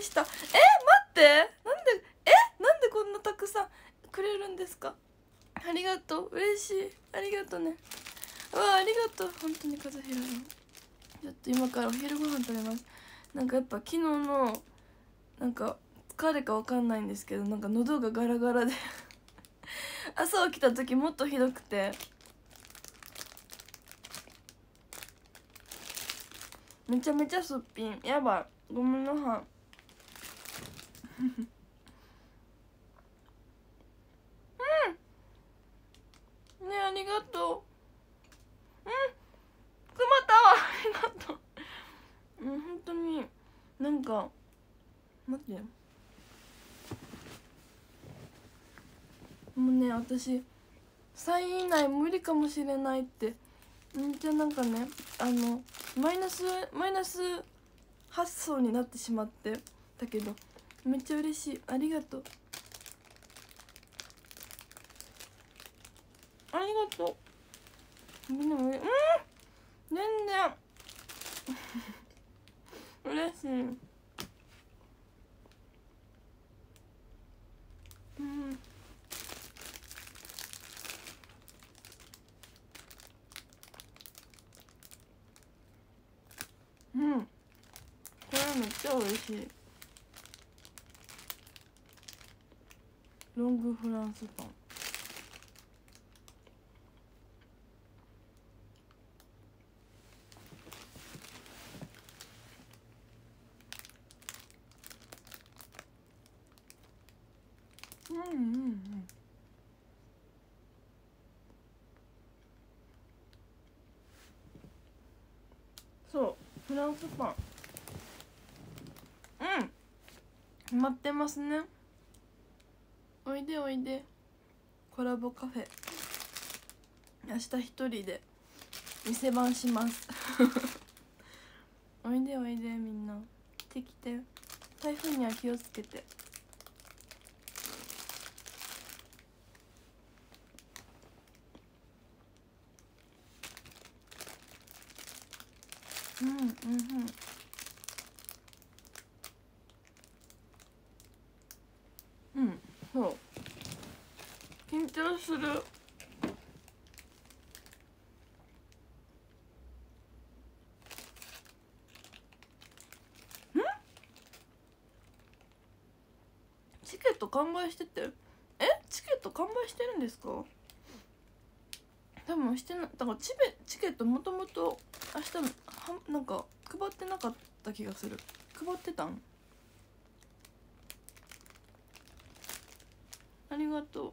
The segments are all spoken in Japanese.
した。待って、なんでこんなたくさんくれるんですか。ありがとう、嬉しい、ありがとうね。うわ、ありがとう、本当に和弘さん。ちょっと今からお昼ご飯食べます。なんかやっぱ昨日のなんか疲れかわかんないんですけど、なんか喉がガラガラで朝起きた時もっとひどくて、めちゃめちゃすっぴん。やばい、ごめんなさいねえ、ありがとう。くまたはありがとう。本当になんか待って、もうね、私3位以内無理かもしれないってめっちゃなんかね、マイナス発想になってしまってだけど、めっちゃ嬉しい、ありがとう、ありがとう。みんなも全然嬉しい。これめっちゃ美味しい。ロングフランスパン。そう、フランスパン。待ってますね。おいでおいで、コラボカフェ明日一人で店番しますおいでおいで、みんな来て来て。台風には気をつけて。そう、緊張する。チケット完売してて、チケット完売してるんですか。多分してない。だからチケットもともと明日なんか配ってなかった気がする。配ってたん。ありがとう。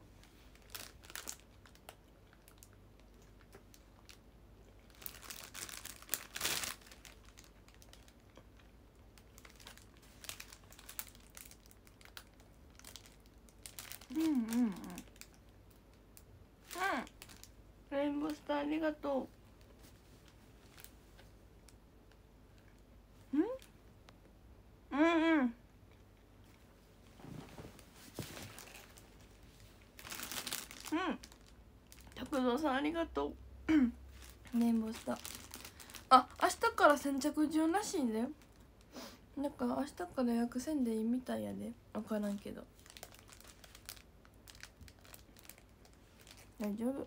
レインボースターありがとう。拓郎さんありがとうレインボースター。明日から先着順らしいね。なんか明日から予約せんでいいみたいやで。分からんけど大丈夫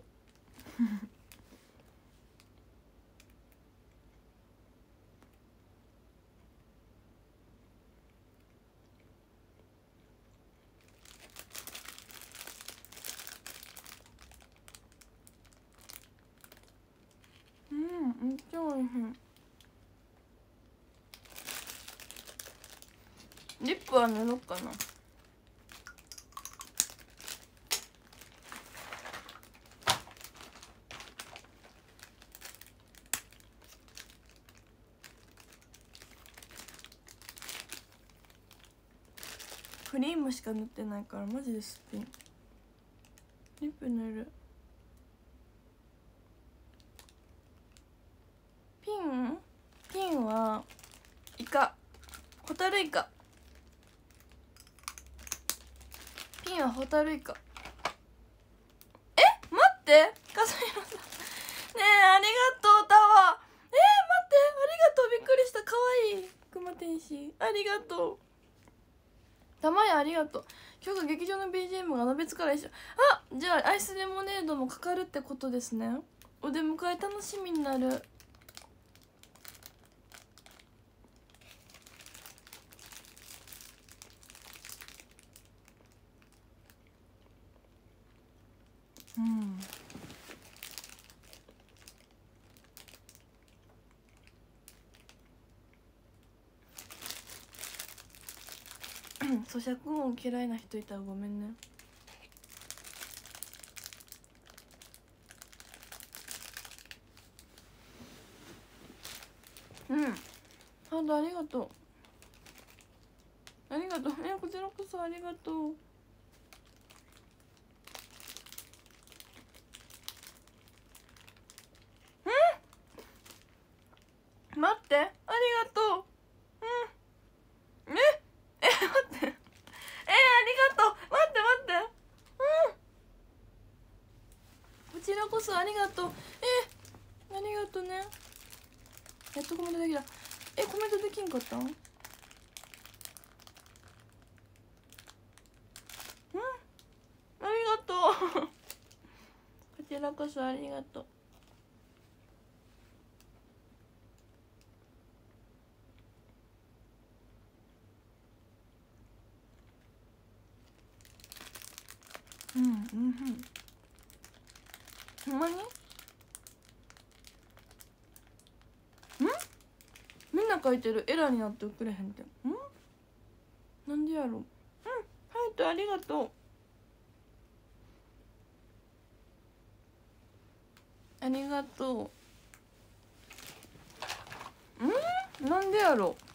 めっちゃおいしい。リップは塗ろうかな。クリームしか塗ってないからマジですっぴん。リップ塗る。ピンはイカ、ホタルイカ。ピンはホタルイカ。待ってかすみろさんねえ、ありがとうタワー。待って、ありがとう、びっくりした。かわいいクマ天使ありがとたまやありがとう。今日が劇場の BGM が別から一緒。あ、じゃあアイスレモネードもかかるってことですね。お出迎え楽しみになる。うん。咀嚼音嫌いな人いたらごめんね。うん、ハードありがとう。ありがとう。こちらこそありがとう。待って、ありがとう。待って、ありがとう。待って待って。こちらこそありがとう。ありがとうね。やっとコメントできた。コメントできんかったん？ありがとう。こちらこそありがとう。ほんまに？みんな書いてる。エラーになって送れへんって。なんでやろ。ハヤトありがとう。ありがとう。なんでやろ。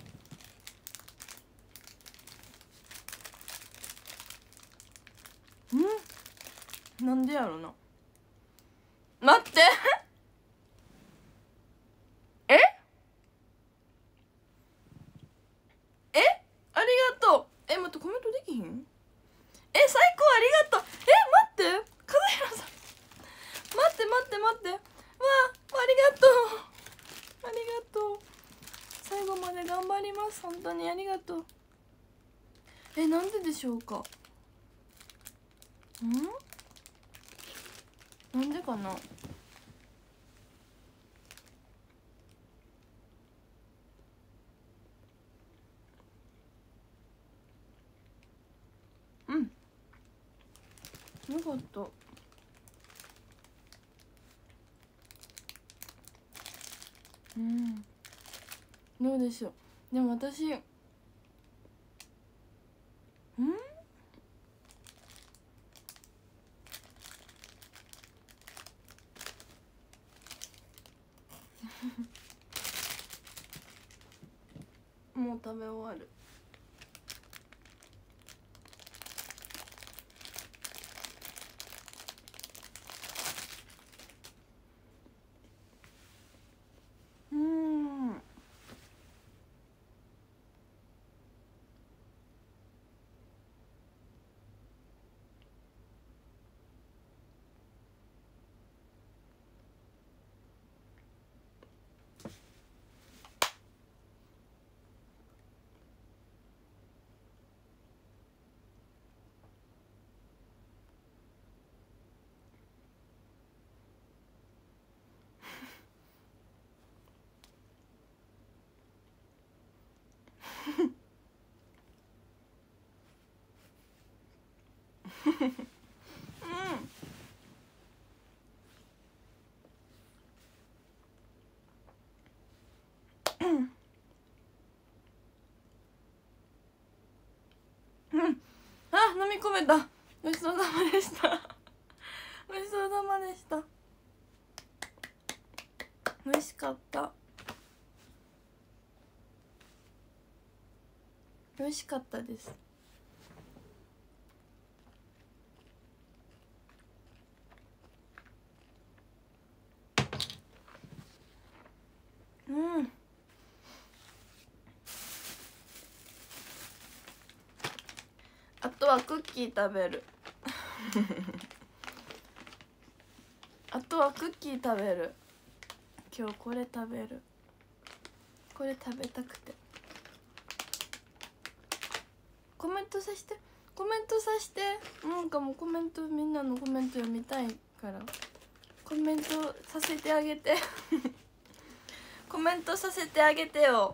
なんでやろな。待ってありがとう。待って、コメントできひん？最高ありがとう。待って、和弘さん。待って。わあ、ありがとう。ありがとう。最後まで頑張ります。本当にありがとう。なんででしょうか。なんでかな。よかった。どうでしょう。でも私もう食べ終わる。飲み込めた。ごちそうさまでしたごちそうさまでした。美味しかった。美味しかったです。あとはクッキー食べるあとはクッキー食べる。今日これ食べる。これ食べたくて。 コメントさせて、コメントさせて。なんかもうコメント、みんなのコメント読みたいからコメントさせてあげてコメントさせてあげてよ。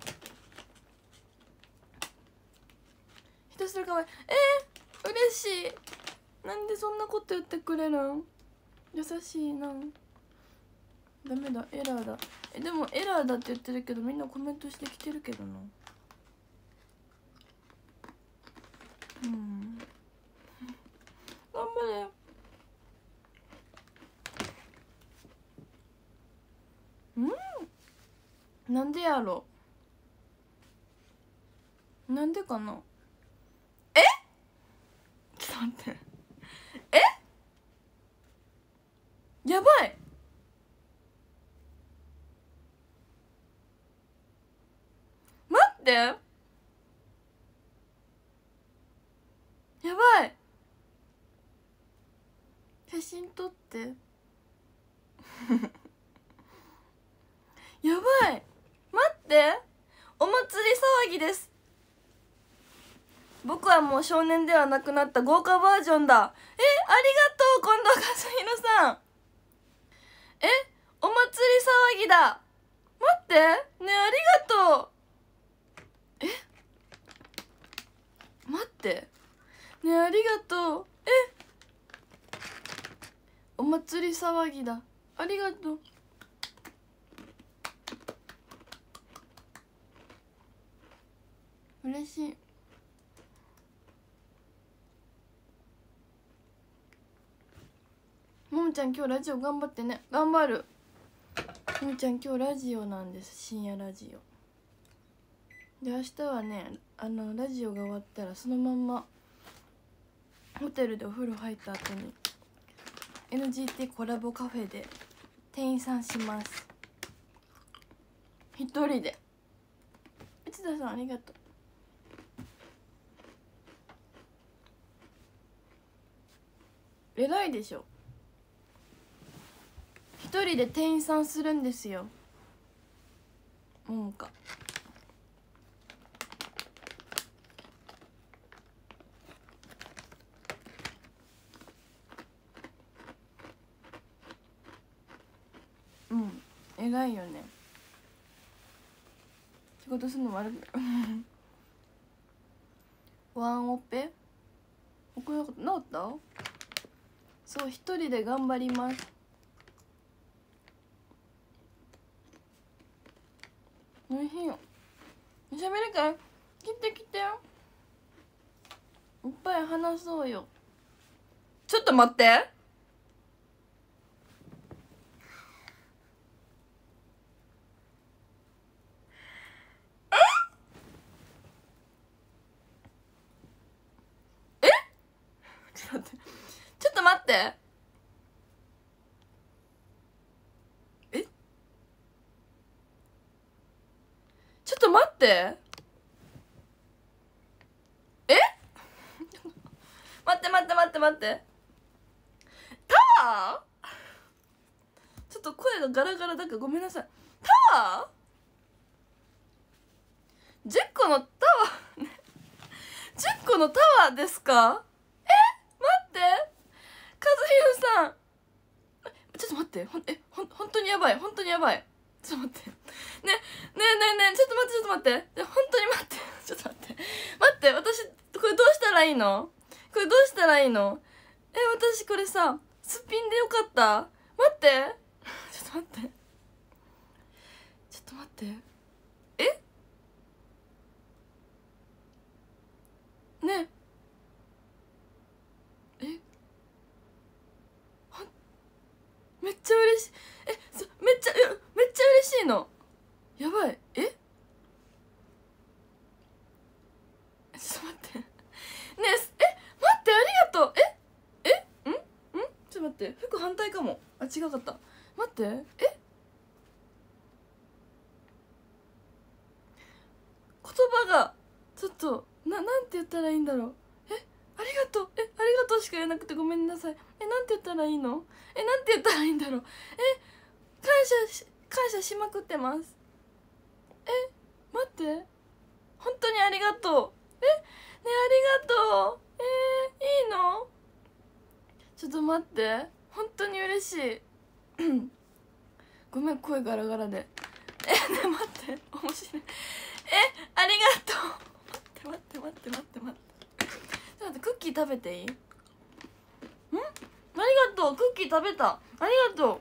ひたすらかわいい。嬉しい。なんでそんなこと言ってくれるん。優しいな。ダメだ、エラーだ。でもエラーだって言ってるけどみんなコメントしてきてるけどな。頑張れ。なんでやろう。なんでかな。ちょっと待って。やばい。待って。やばい。写真撮ってやばい。待って。お祭り騒ぎです。僕はもう少年ではなくなった豪華バージョンだ。ありがとう近藤和弘さん。お祭り騒ぎだ。待ってね、ありがとう。待ってね、ありがとう。お祭り騒ぎだ。ありがとう。嬉しい。ももちゃん今日ラジオ頑張ってね。頑張る。ももちゃん今日ラジオなんです。深夜ラジオで、明日はねラジオが終わったらそのまんまホテルでお風呂入った後に NGT コラボカフェで店員さんします。一人で。内田さんありがとう。偉いでしょ。一人で店員さんするんですよ、ももか。偉いよね。仕事するの悪くワンオペこれ治った。そう、一人で頑張ります。おいしいよ。しゃべるから来て来てよ。いっぱい話そうよ。ちょっと待って。ちょっと待って。ちょっと待って。ちょっと待って。待って待って待って待って。タワー。ちょっと声がガラガラだからごめんなさい。タワー10個のタワー10個のタワーですか。待って和弘さん、ちょっと待って。本当にやばい。本当にやばい。ちょっと待って。ねえちょっと待って、ちょっと待って。本当に待って。ちょっと待って。待って、私、これどうしたらいいの。これどうしたらいいの。私これさ、すっぴんでよかった。待って。ちょっと待って。ちょっと待って。ねえ。めっちゃ嬉しい。めっちゃ嬉しいの。やばい。ちょっと待って。ねえ、待って、ありがとう。ちょっと待って、服反対かも。違かった。待って。言葉がちょっとなんて言ったらいいんだろう。ありがとう。ありがとうしか言えなくてごめんなさい。なんて言ったらいいの。なんて言ったらいいんだろう。感謝しまくってます。待って、本当にありがとう。ねえ、ありがって本当に嬉しいごめん声ガラガラでね待って面白いありがとう待ってちょっと待ってクッキー食べていい？ありがとうクッキー食べたありがと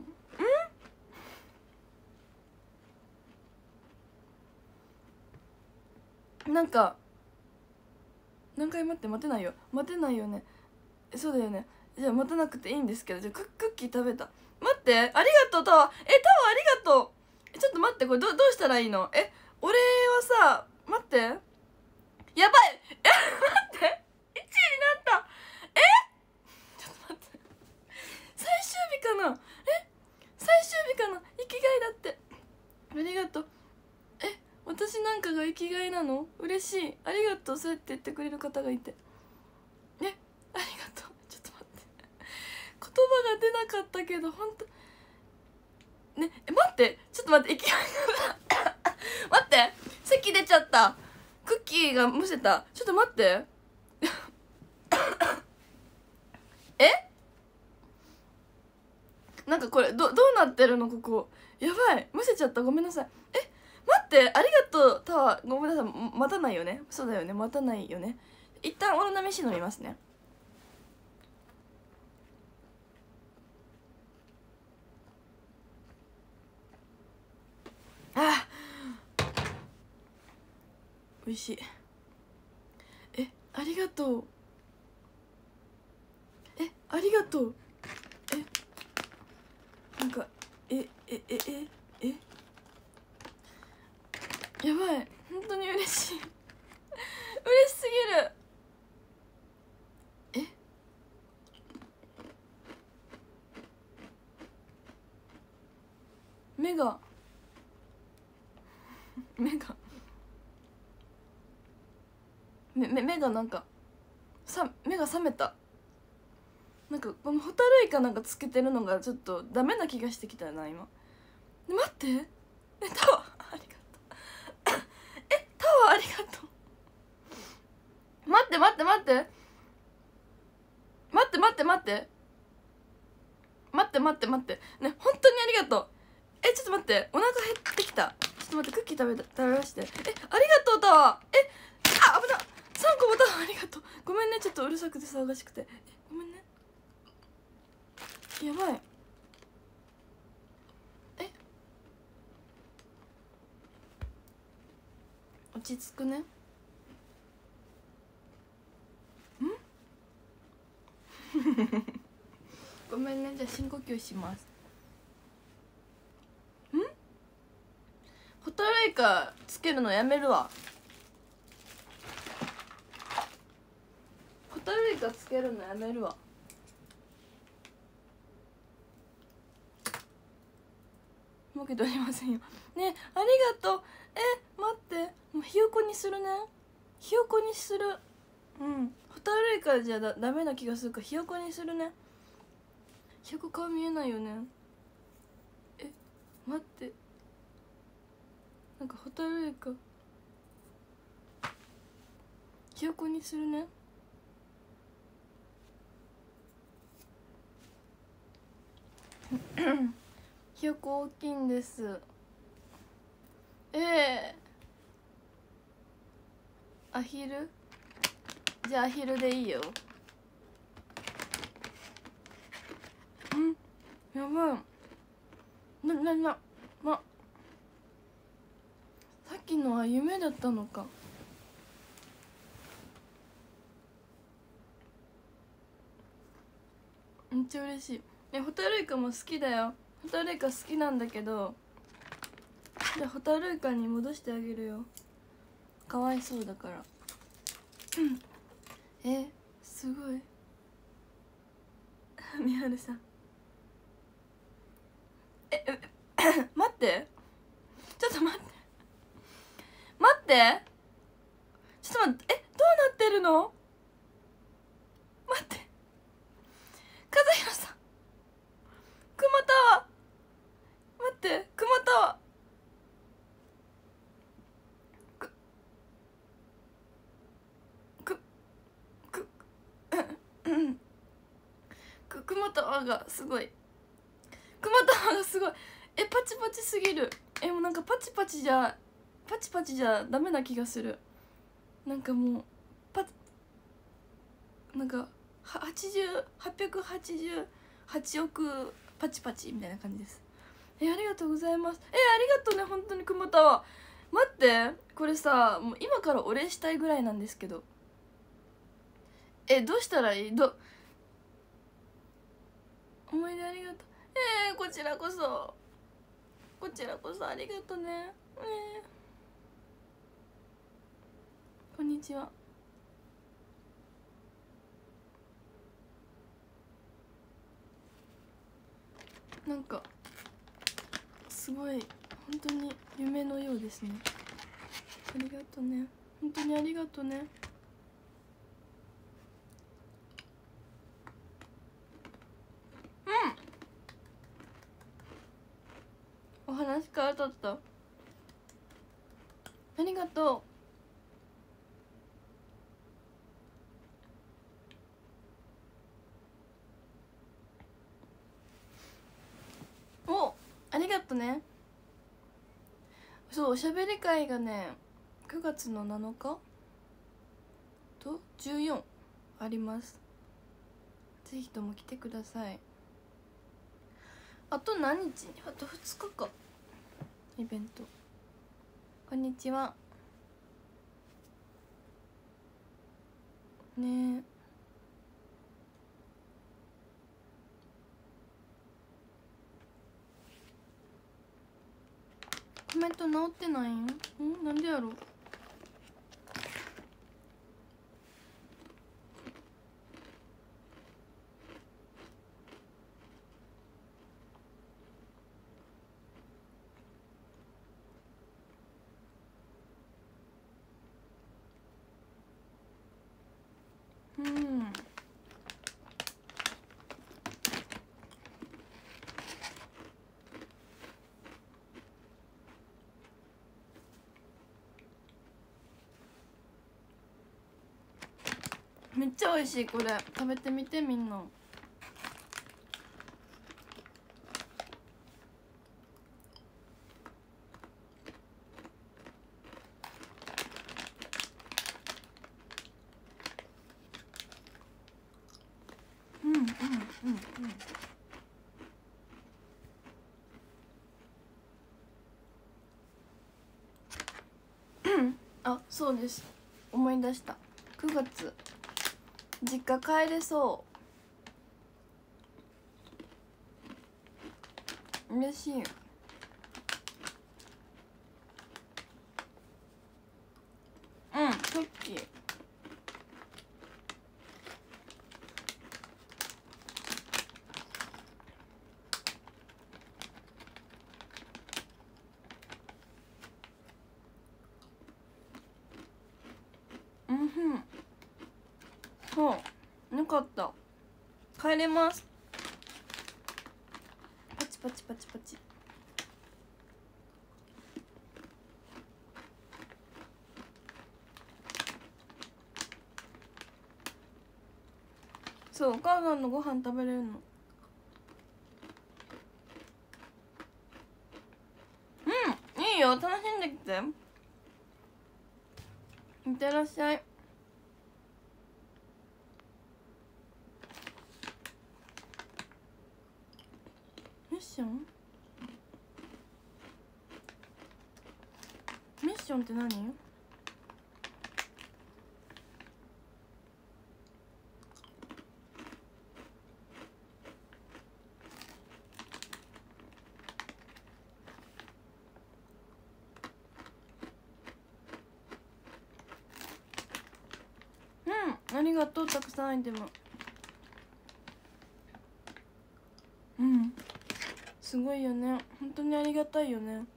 うなんか何回待てないよねそうだよねじゃあ待たなくていいんですけどじゃあクッキー食べた待ってありがとうタワありがとうちょっと待ってこれどうしたらいいの俺はさ待ってやばい待って1位になったちょっと待って最終日かな最終日かな生きがいだってありがとう私なんかが生きがいなの嬉しいありがとうそうやって言ってくれる方がいてありがとうちょっと待って言葉が出なかったけど本当ね待ってちょっと待って生きがい待って席出ちゃったクッキーがむせたちょっと待ってなんかこれどうなってるのここやばいむせちゃったごめんなさい待ってありがとうタワーごめんなさい待たないよねそうだよね待たないよね一旦オロナ飯飲みますね美味しいありがとうありがとうなんかやばい本当に嬉しい嬉しすぎる目がなんか目が覚めたなんかこのホタルイカなんかつけてるのがちょっとダメな気がしてきたな今待ってタワーありがとうタワーありがとう待ってね本当にありがとうちょっと待ってお腹減ってきたちょっと待ってクッキー食べましてありがとうタワー危な3個ボタンありがとうごめんねちょっとうるさくて騒がしくてごめんねやばい落ち着くねごめんねじゃあ深呼吸しますホタルイカつけるのやめるわホタルイカつけるのやめるわもうけどありませんよねありがとう待ってもうひよこにするねひよこにするホタルイカじゃダメな気がするからひよこにするねひよこ顔見えないよね待ってなんかホタルイカひよこにするねひよこ大きいんですアヒルじゃあアヒルでいいよやばいさっきのは夢だったのかめっちゃ嬉しいホタルイカも好きだよホタルイカ好きなんだけどじゃあホタルイカに戻してあげるよかわいそうだからすごいみはるさん待ってちょっと待ってちょっと待ってどうなってるの待って和弘さんクマタワー待ってクマタワークマまタワーがすごい、くまタワーがすごい。パチパチすぎる。もうなんかパチパチじゃダメな気がする。なんかもうなんか888億パチパチみたいな感じです。ありがとうございます。ありがとうね、本当にくまタワー。待って、これさ、もう今からお礼したいぐらいなんですけど、どうしたらいい？思い出ありがとう。こちらこそありがとうね。こんにちは。なんかすごい本当に夢のようですね。ありがとうね、本当にありがとうね。お話からだった。ありがとう。ありがとうね。そう、おしゃべり会がね9月の7日と14あります。ぜひとも来てください。あと何日？あと2日か、イベント。こんにちはね。コメント直ってないん？なんでやろう。めっちゃ美味しい。これ食べてみて、みんな。あ、そうです、思い出した。9月実家帰れそう。嬉しい。トッキー。そうよかった。帰れます。パチパチパチパチ。そう、お母さんのご飯食べれるの。いいよ、楽しんできて。いってらっしゃい。ミッションって何？ありがとう、たくさんアイテム。すごいよね、本当にありがたいよね。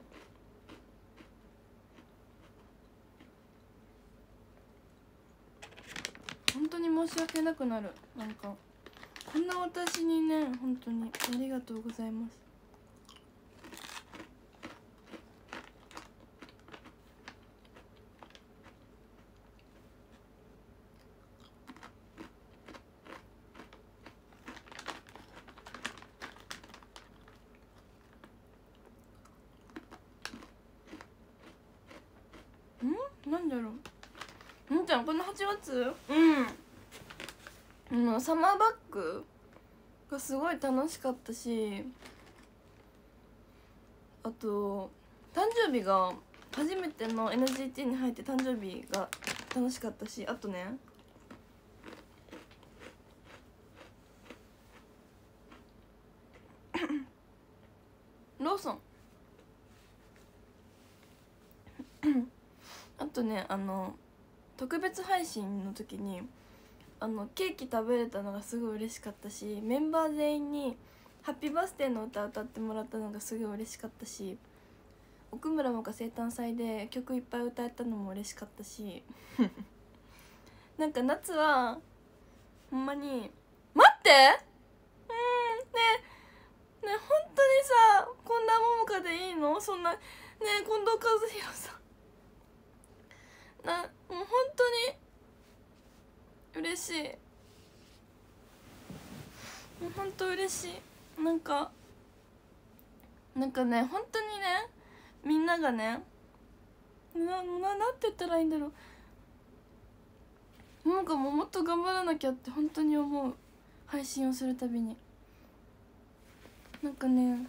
本当に申し訳なくなる。なんかこんな私にね、本当にありがとうございます。 なんだろう、なんちゃんこの8月サマーバックがすごい楽しかったし、あと誕生日が初めての NGT に入って誕生日が楽しかったし、あとねローソンあとね特別配信の時にケーキ食べれたのがすごい嬉しかったし、メンバー全員にハッピーバースデーの歌歌ってもらったのがすごい嬉しかったし、奥村もが生誕祭で曲いっぱい歌えたのも嬉しかったしなんか夏はほんまに待ってねえ本当にさ、こんなももかでいいの？そんなねえ近藤和弘さんもう本当に嬉しい、もう本当嬉しい。なんかね本当にね、みんながねなんて言ったらいいんだろう、なんかもっと頑張らなきゃって本当に思う。配信をするたびになんかね、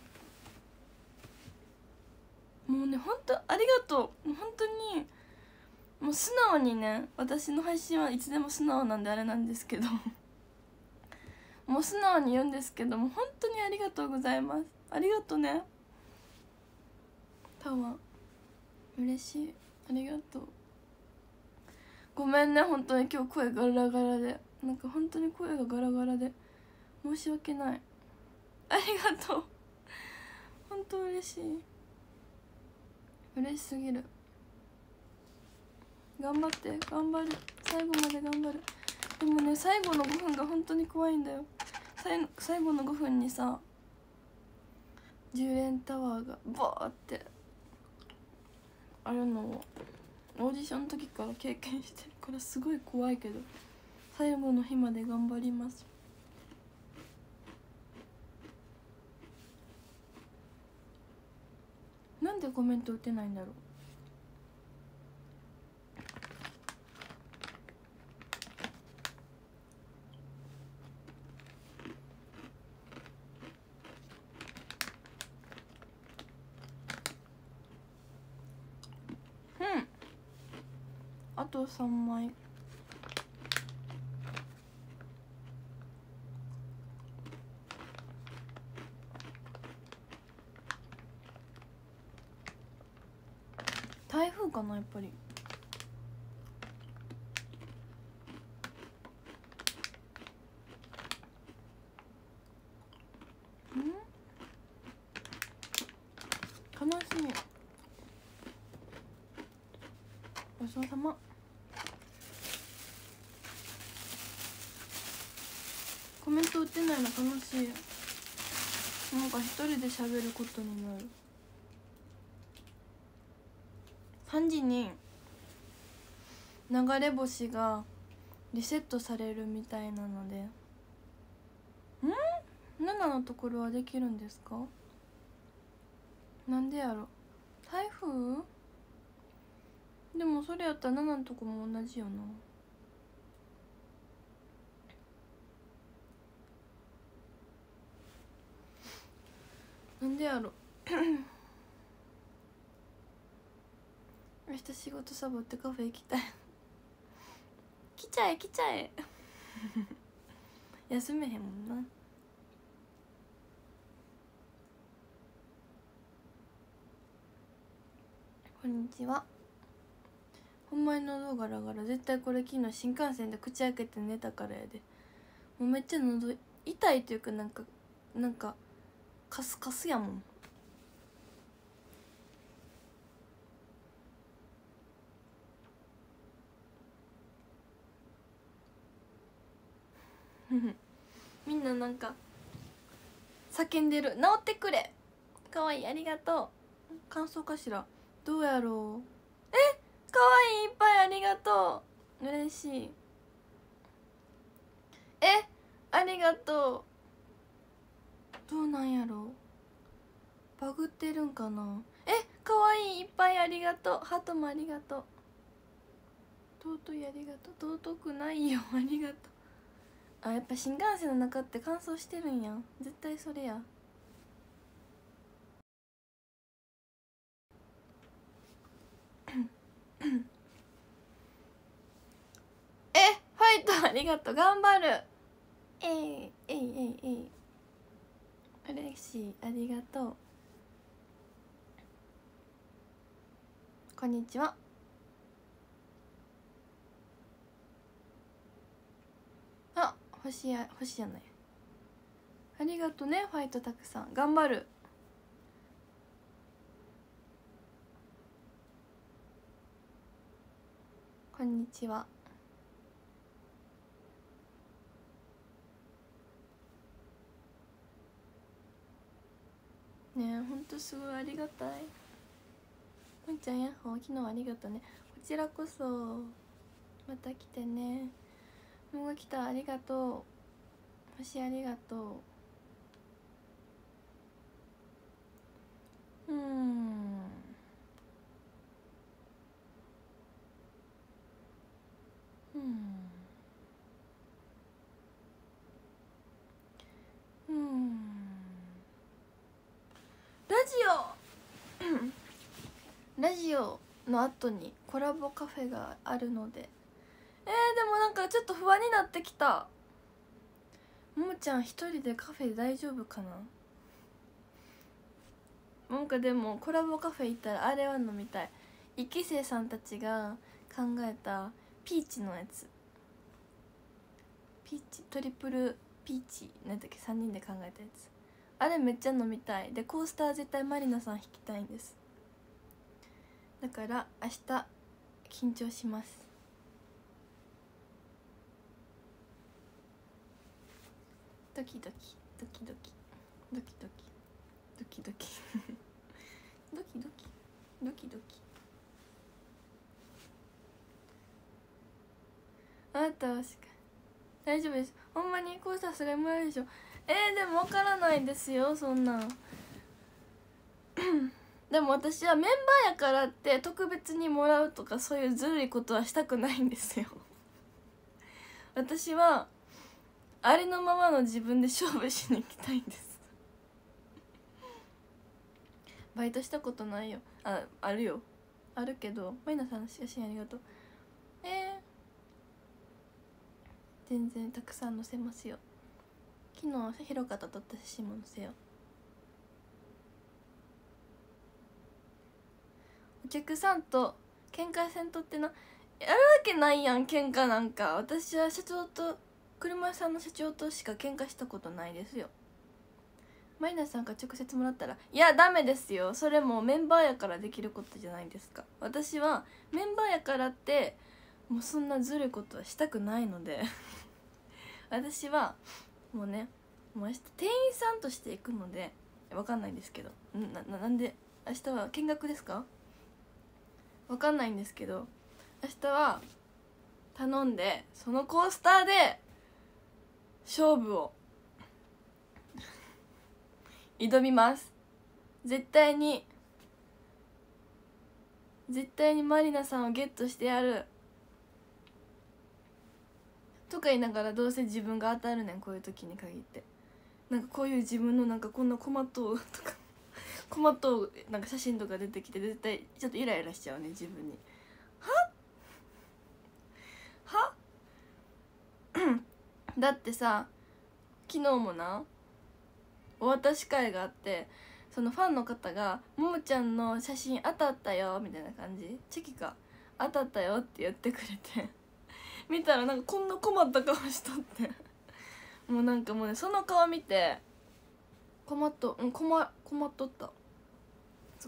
もうね本当ありがとう、本当にもう素直にね、私の配信はいつでも素直なんであれなんですけどもう素直に言うんですけども、本当にありがとうございます。ありがとねタワー、嬉しい、ありがとう。ごめんね本当に今日声ガラガラで、なんか本当に声がガラガラで申し訳ない。ありがとう本当嬉しい、嬉しすぎる。頑張って、頑張る、最後まで頑張る。でもね最後の5分が本当に怖いんだよ。最後の5分にさ10連タワーがバーってあるのをオーディションの時から経験してるからすごい怖いけど、最後の日まで頑張ります。なんでコメント打てないんだろう。あと3枚。台風かなやっぱり。悲しみ。ごちそうさま。コメント打てないの悲しい。なんか一人で喋ることになる。3時に流れ星がリセットされるみたいなので、7のところはできるんですか？なんでやろ。台風？でもそれやったら7のとこも同じよな。なんでやろ明日仕事サボってカフェ行きたい来ちゃえ来ちゃえ休めへんもんな。こんにちは。ほんまに喉ガラガラ。絶対これ昨日新幹線で口開けて寝たからやで。もうめっちゃ喉痛いというか、なんかカスカスやもん。みんななんか叫んでる。治ってくれ。かわいい、ありがとう。感想かしら。どうやろう。かわいい、いっぱいありがとう。嬉しい。ありがとう。どうなんやろう。バグってるんかな。かわいい、いっぱいありがとう。ハートもありがとう。 尊いありがとう。尊くないよありがとう。あ、やっぱ新幹線の中って乾燥してるんや。絶対それや。え、ファイトありがとう。頑張る。えいえいえいえい。嬉しい、ありがとう。こんにちは。あ、星じゃない。ありがとね、ファイトたくさん。頑張る。こんにちは。ねえ、ほんとすごいありがたい。むんちゃんやっほー、昨日はありがとね。こちらこそまた来てね。もが来た、ありがとう。星ありがとう。ラジオラジオの後にコラボカフェがあるので、でもなんかちょっと不安になってきた。ももちゃん一人でカフェ大丈夫かな。なんかでもコラボカフェ行ったらあれは飲みたい。1期生さんたちが考えたピーチのやつ、ピーチトリプルピーチなんだっけ、3人で考えたやつ、あれめっちゃ飲みたい。でコースター絶対マリナさん弾きたいんです。だから明日緊張します。ドキドキドキドキドキドキドキドキドキドキドキドキ。あなたはしか大丈夫です。ほんまにコースターすがもらえるでしょ。でも分からないですよそんなんでも私はメンバーやからって特別にもらうとかそういうずるいことはしたくないんですよ私はありのままの自分で勝負しに行きたいんですバイトしたことないよ。あるよ、あるけど。マイナさんの写真ありがとう。全然たくさん載せますよ。昨日ひろかと撮った写真も載せよう。お客さんと喧嘩せんとってな、やるわけないやん喧嘩なんか。私は社長と車屋さんの社長としか喧嘩したことないですよ。マイナさんが直接もらったら、いやダメですよ、それもメンバーやからできることじゃないですか。私はメンバーやからってもうそんなずるいことはしたくないので私はもうね、もう明日店員さんとして行くので、わかんないんですけど、なんで明日は見学ですか、わかんないんですけど、明日は頼んでそのコースターで勝負を挑みます。絶対にマリナさんをゲットしてやるとか言いながら、どうせ自分が当たるねん、こういう時に限って。なんかこういう自分のなんかこんな困っとうとか困っとうなんか写真とか出てきて、絶対ちょっとイライラしちゃうね自分に。はだってさ、昨日もなお渡し会があって、そのファンの方が「ももちゃんの写真当たったよ」みたいな感じ、チェキか当たったよって言ってくれて見たらなんかこんな困った顔しとってもうなんかもうね、その顔見て困っとった、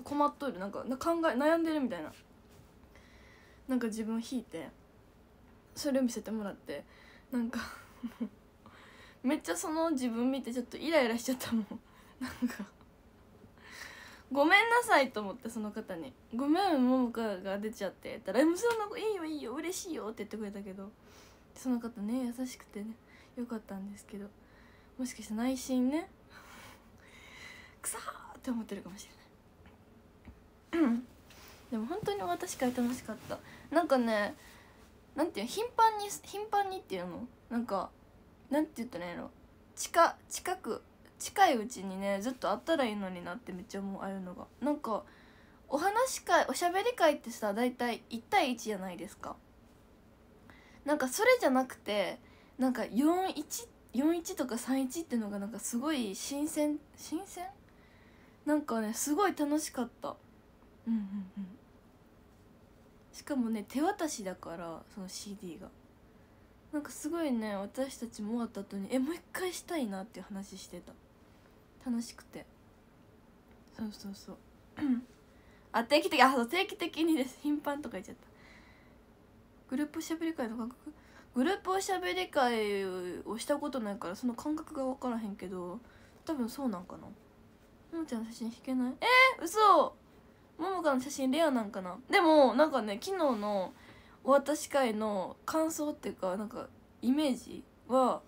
困っとる、なんか悩んでるみたいな、なんか自分引いてそれを見せてもらって、なんかめっちゃその自分見てちょっとイライラしちゃったもんなんかごめんなさいと思って、その方に「ごめんももかが出ちゃって」って言ったら「そんなこといいよいいよ嬉しいよ」って言ってくれたけど、その方ね優しくてねよかったんですけど、もしかして内心ねくさーって思ってるかもしれないでも本当に私会楽しかった。なんかね、 なんていう頻繁にっていうの、なんかなんて言ったらいいの、近いうちにねずっと会ったらいいのになってめっちゃ思う。ああいうのがなんかおしゃべり会ってさ大体1対1じゃないですか。なんかそれじゃなくてなんか41とか31ってのがなんかすごい新鮮なんかねすごい楽しかった。うんうんうん。しかもね手渡しだからその CD がなんかすごいね、私たちも終わった後にもう一回したいなっていう話してた。楽しくて。そうそうそうあ、定期的にです。頻繁とか言っちゃった。グループおしゃべり会の感覚、グループおしゃべり会をしたことないからその感覚が分からへんけど、多分そうなんかな。ももちゃんの写真引けない？嘘。ももかの写真レアなんかな。でもなんかね、昨日のお渡し会の感想っていうか、なんかイメージは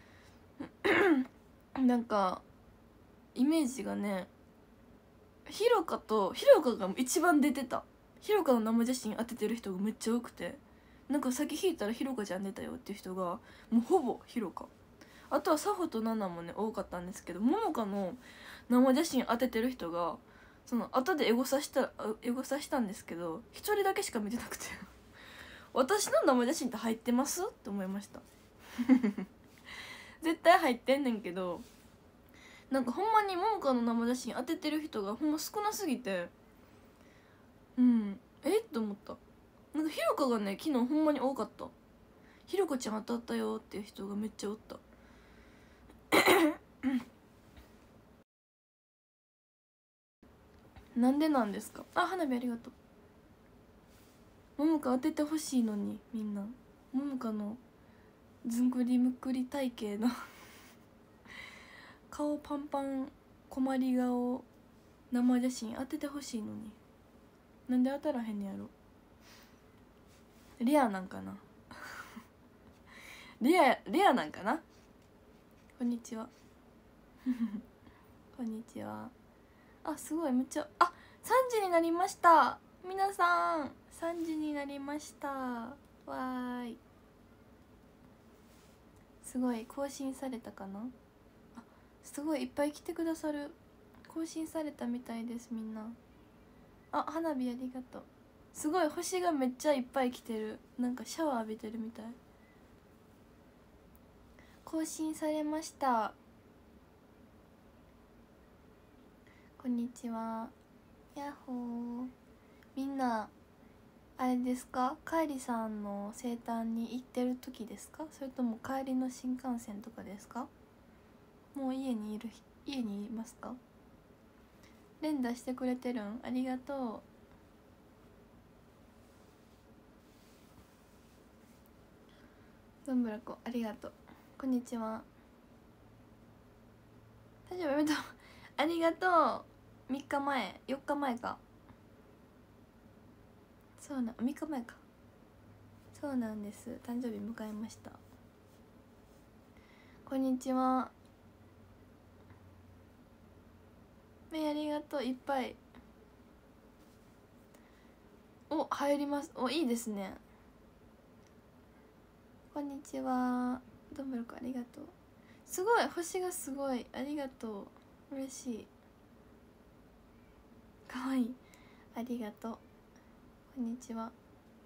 なんかイメージがね、ひろかが一番出てた。ひろかの生写真当ててる人がめっちゃ多くて、なんか先引いたらひろかちゃん出たよっていう人がもうほぼひろか。あとはサホとナナもね多かったんですけど、ももかの生写真当ててる人がその後でエゴサしたんですけど、一人だけしか見てなくて私の生写真って入ってますって思いました絶対入ってんねんけど、なんかほんまにももかの生写真当ててる人がほんま少なすぎて、って思った。なんかひろかがね昨日ほんまに多かった。ひろかちゃん当たったよっていう人がめっちゃおったなんでなんですか。あ、花火ありがとう。ももか当ててほしいのにみんな、ももかのずんぐりむっくり体型の顔パンパン困り顔生写真当ててほしいのに、なんで当たらへんねやろ。レアなんかなレアなんかな。こんにちはこんにちは。あ、すごいめっちゃ、あ、3時になりました。皆さん3時になりました。わーい。すごい更新されたかな。あ、すごいいっぱい来てくださる。更新されたみたいですみんな。あ、花火ありがとう。すごい星がめっちゃいっぱい来てる。なんかシャワー浴びてるみたい。更新されました。こんにちは。やっほー。みんなあれですか、かえりさんの生誕に行ってる時ですか、それとも帰りの新幹線とかですか。もう家にいますか。連打してくれてるん、ありがとう。どんぶらこありがとう。こんにちは。大丈夫、おめでとうありがとう。3日前4日前か。そうな、3日前か。そうなんです、誕生日迎えました。こんにちは。ありがとう、いっぱい。お、入ります。お、いいですね。こんにちは。どんぶらこありがとう。すごい星がすごい、ありがとう、嬉しい。かわいい、ありがとう。こんにちは。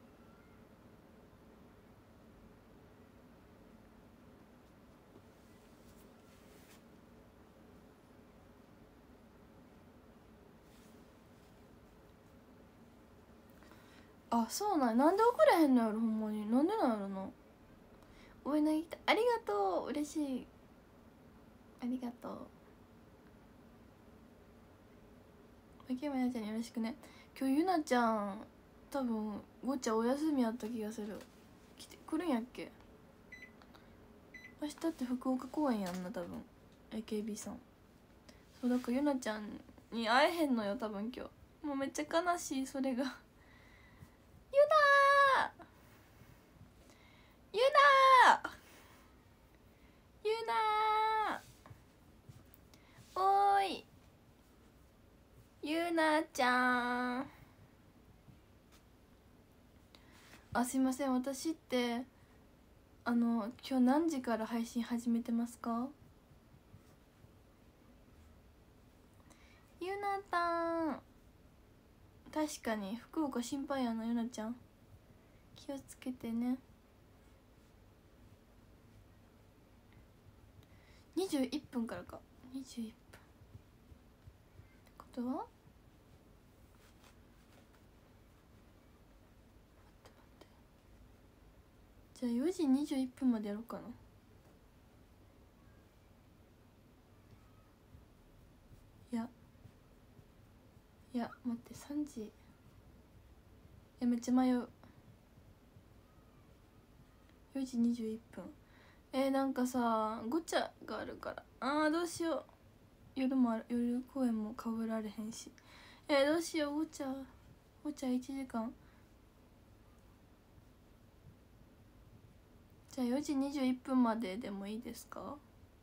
あ、そうなんで送れへんのやろ、ほんまに。なんでなんやろな。お稲荷ありがとう、嬉しい。ありがとう。秋山やちゃんによろしくね。今日ゆなちゃん多分ごっちゃお休みやった気がする。来るんやっけ。明日って福岡公演やんな多分 AKB さん。そうだからゆなちゃんに会えへんのよ多分今日。もうめっちゃ悲しいそれがゆなーゆなーゆなーおーいゆなちゃんあ、すいません、私って今日何時から配信始めてますか？ゆなたん、確かに福岡心配やな。ゆなちゃん気をつけてね。21分からか。21分ってことは、じゃあ4時21分までやろうかな。いや待って、3時、めっちゃ迷う。4時21分、なんかさ、ごちゃがあるから、どうしよう。夜もある、夜公演もかぶられへんし、どうしよう。ごちゃ1時間。じゃあ4時21分まででもいいですか？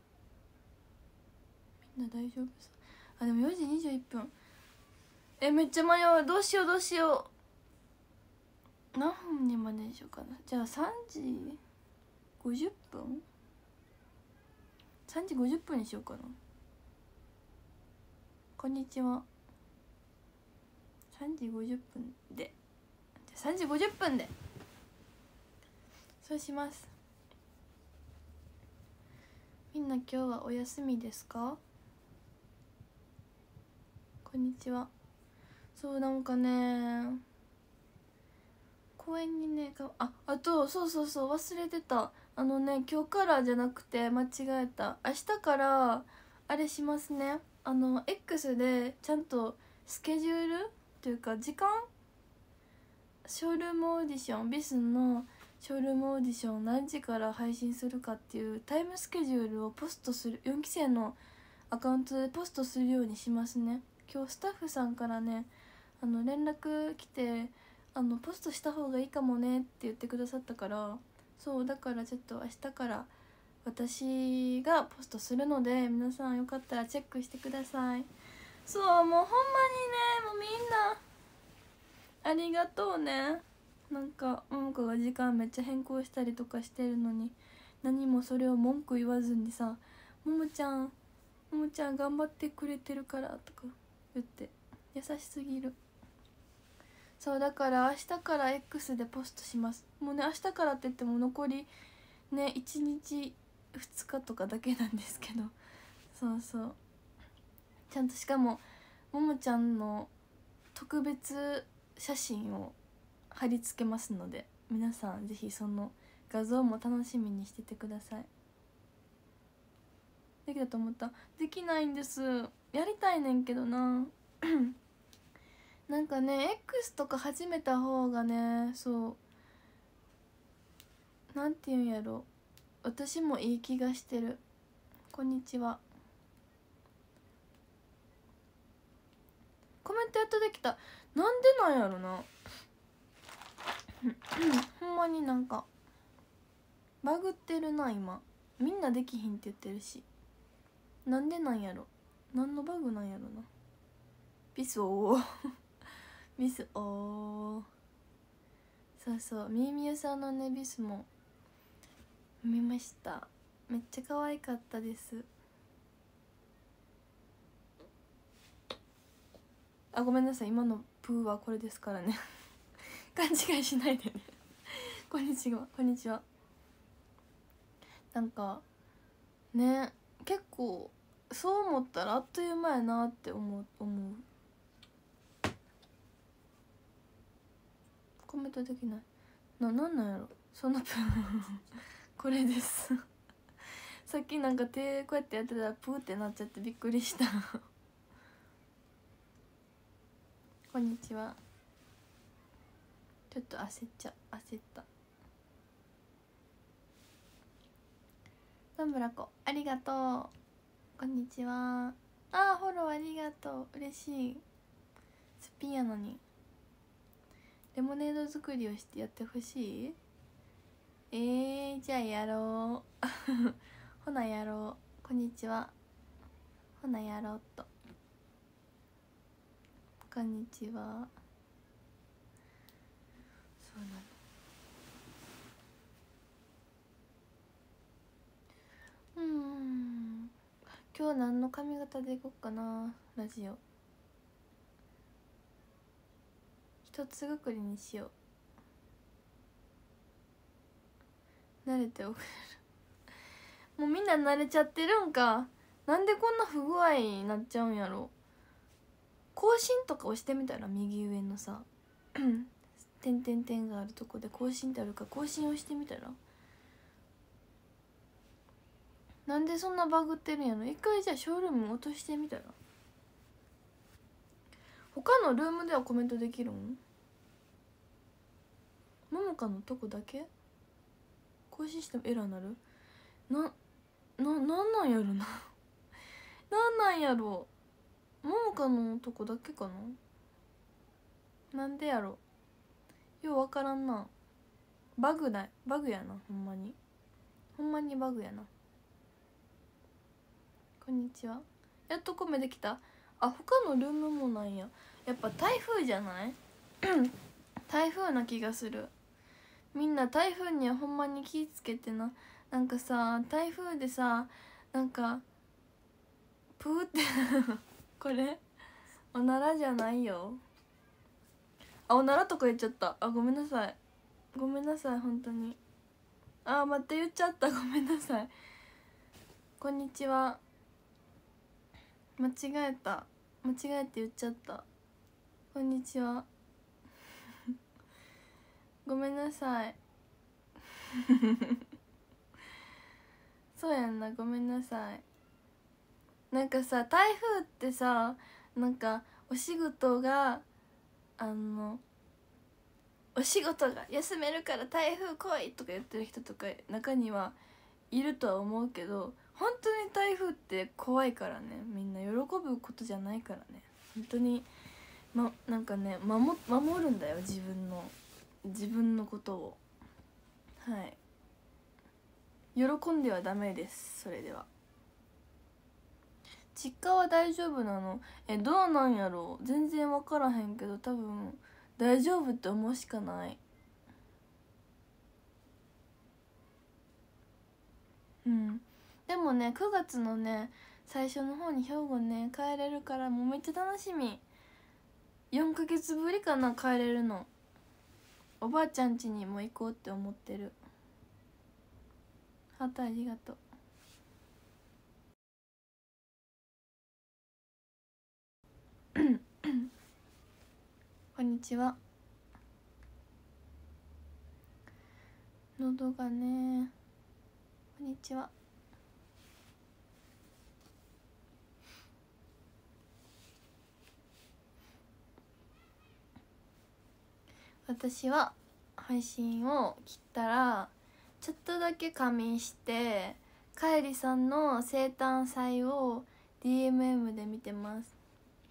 みんな大丈夫さ。でも4時21分、めっちゃ迷う。どうしようどうしよう。何分にまでにしようかな。じゃあ3時50分、3時50分にしようかな。こんにちは。3時50分で、じゃあ3時50分でそうします。みんな今日はお休みですか？こんにちは。そう、なんかね、公園にね、あとそう忘れてた。今日からじゃなくて間違えた。明日からあれしますね。X でちゃんとスケジュールというか時間、ショールームオーディション、ビスのショールームオーディション何時から配信するかっていうタイムスケジュールをポストする、4期生のアカウントでポストするようにしますね。今日スタッフさんからね、連絡来て、ポストした方がいいかもねって言ってくださったから、そうだからちょっと明日から私がポストするので、皆さんよかったらチェックしてください。そう、もうほんまにね、もうみんなありがとうね。なんか桃子が時間めっちゃ変更したりとかしてるのに、何もそれを文句言わずにさ、ももちゃん頑張ってくれてるからとか言って、優しすぎる。そうだから明日から X でポストします。もうね、明日からって言っても残りね1日2日とかだけなんですけど、そうちゃんと、しかもももちゃんの特別写真を貼り付けますので、皆さんぜひその画像も楽しみにしててください。できたと思った？できないんです。やりたいねんけどななんかね X とか始めた方がね、そうなんていうんやろ、私もいい気がしてる。こんにちは。コメントやっとできた。なんでなんやろなほんまになんかバグってるな今。みんなできひんって言ってるし、なんでなんやろ。なんのバグなんやろな。ビスオービスオー。そうみゆみゆさんのねビスも見ました。めっちゃ可愛かったです。ごめんなさい、今のプーはこれですからね勘違いしないでねこんにちは。なんかね、結構そう思ったらあっという間やなって思う。コメントできないなんなんやろそのプーこれですさっきなんか手こうやってやってたらプーってなっちゃってびっくりしたこんにちは。ちょっと焦ったどんぶらこありがとう。こんにちは。フォローありがとう、嬉しい。スピンやのにレモネード作りをしてやってほしい。じゃあやろうほなやろう。こんにちは。ほなやろうっと。こんにちは。そうなの。 今日何の髪型でいこっかな。ラジオ一つぐくりにしよう。慣れておくれるもうみんな慣れちゃってるんか。なんでこんな不具合になっちゃうんやろ。更新とか押してみたら、右上のさ点々点があるとこで更新ってあるから、更新をしてみたら。なんでそんなバグってるんやろ。一回じゃあショールーム落としてみたら。他のルームではコメントできるん？ももかのとこだけ更新してもエラーなる？なんなんやろななんなんやろ。ももかのとこだけかな。なんでやろ。ようわからんな。バグやな。ほんまにバグやな。こんにちは。やっと米できた。あ、他のルームもなんや。やっぱ台風じゃない台風な気がする。みんな台風にはほんまに気ぃつけてな。なんかさ、台風でさ、なんかプーってこれおならじゃないよ。あ、おならとか言っちゃった。あ、ごめんなさい本当に。あ、待って、言っちゃった。ごめんなさい。こんにちは。間違えて言っちゃった。こんにちはごめんなさいそうやんな、ごめんなさい。なんかさ、台風ってさ、なんかお仕事が休めるから台風来いとか言ってる人とか中にはいるとは思うけど、本当に台風って怖いからね。みんな喜ぶことじゃないからね。本当になんかね、守るんだよ、自分のことを。はい、喜んではダメです。それでは実家は大丈夫なの？どうなんやろう、全然分からへんけど、多分大丈夫って思うしかない。でもね、9月のね最初の方に兵庫ね帰れるから、もうめっちゃ楽しみ。4ヶ月ぶりかな、帰れるの。おばあちゃん家にも行こうって思ってる。ハートありがとう。こんにちは。喉がね。こんにちは。私は配信を切ったらちょっとだけ仮眠して、かえりさんの生誕祭を DMM で見てます。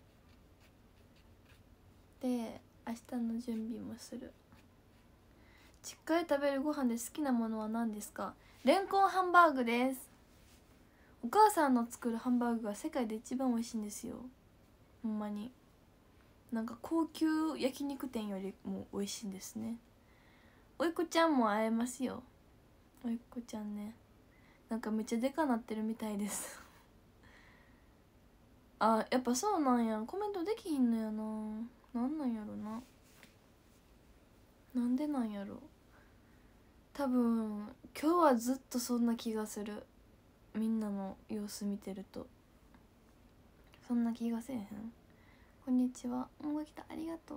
で、明日の準備もする。実家で食べるご飯で好きなものは何ですか？レンコンハンバーグです。お母さんの作るハンバーグが世界で一番美味しいんですよ。ほんまに。なんか高級焼肉店よりも美味しいんですね。おいこちゃんも会えますよ。おいこちゃんね、なんかめっちゃでかなってるみたいですあ、やっぱそうなんや。コメントできひんのやな。なんなんやろな。なんでなんやろ。多分今日はずっとそんな気がする。みんなの様子見てるとそんな気がせえへん。こんにちは。もう来た、ありがとう。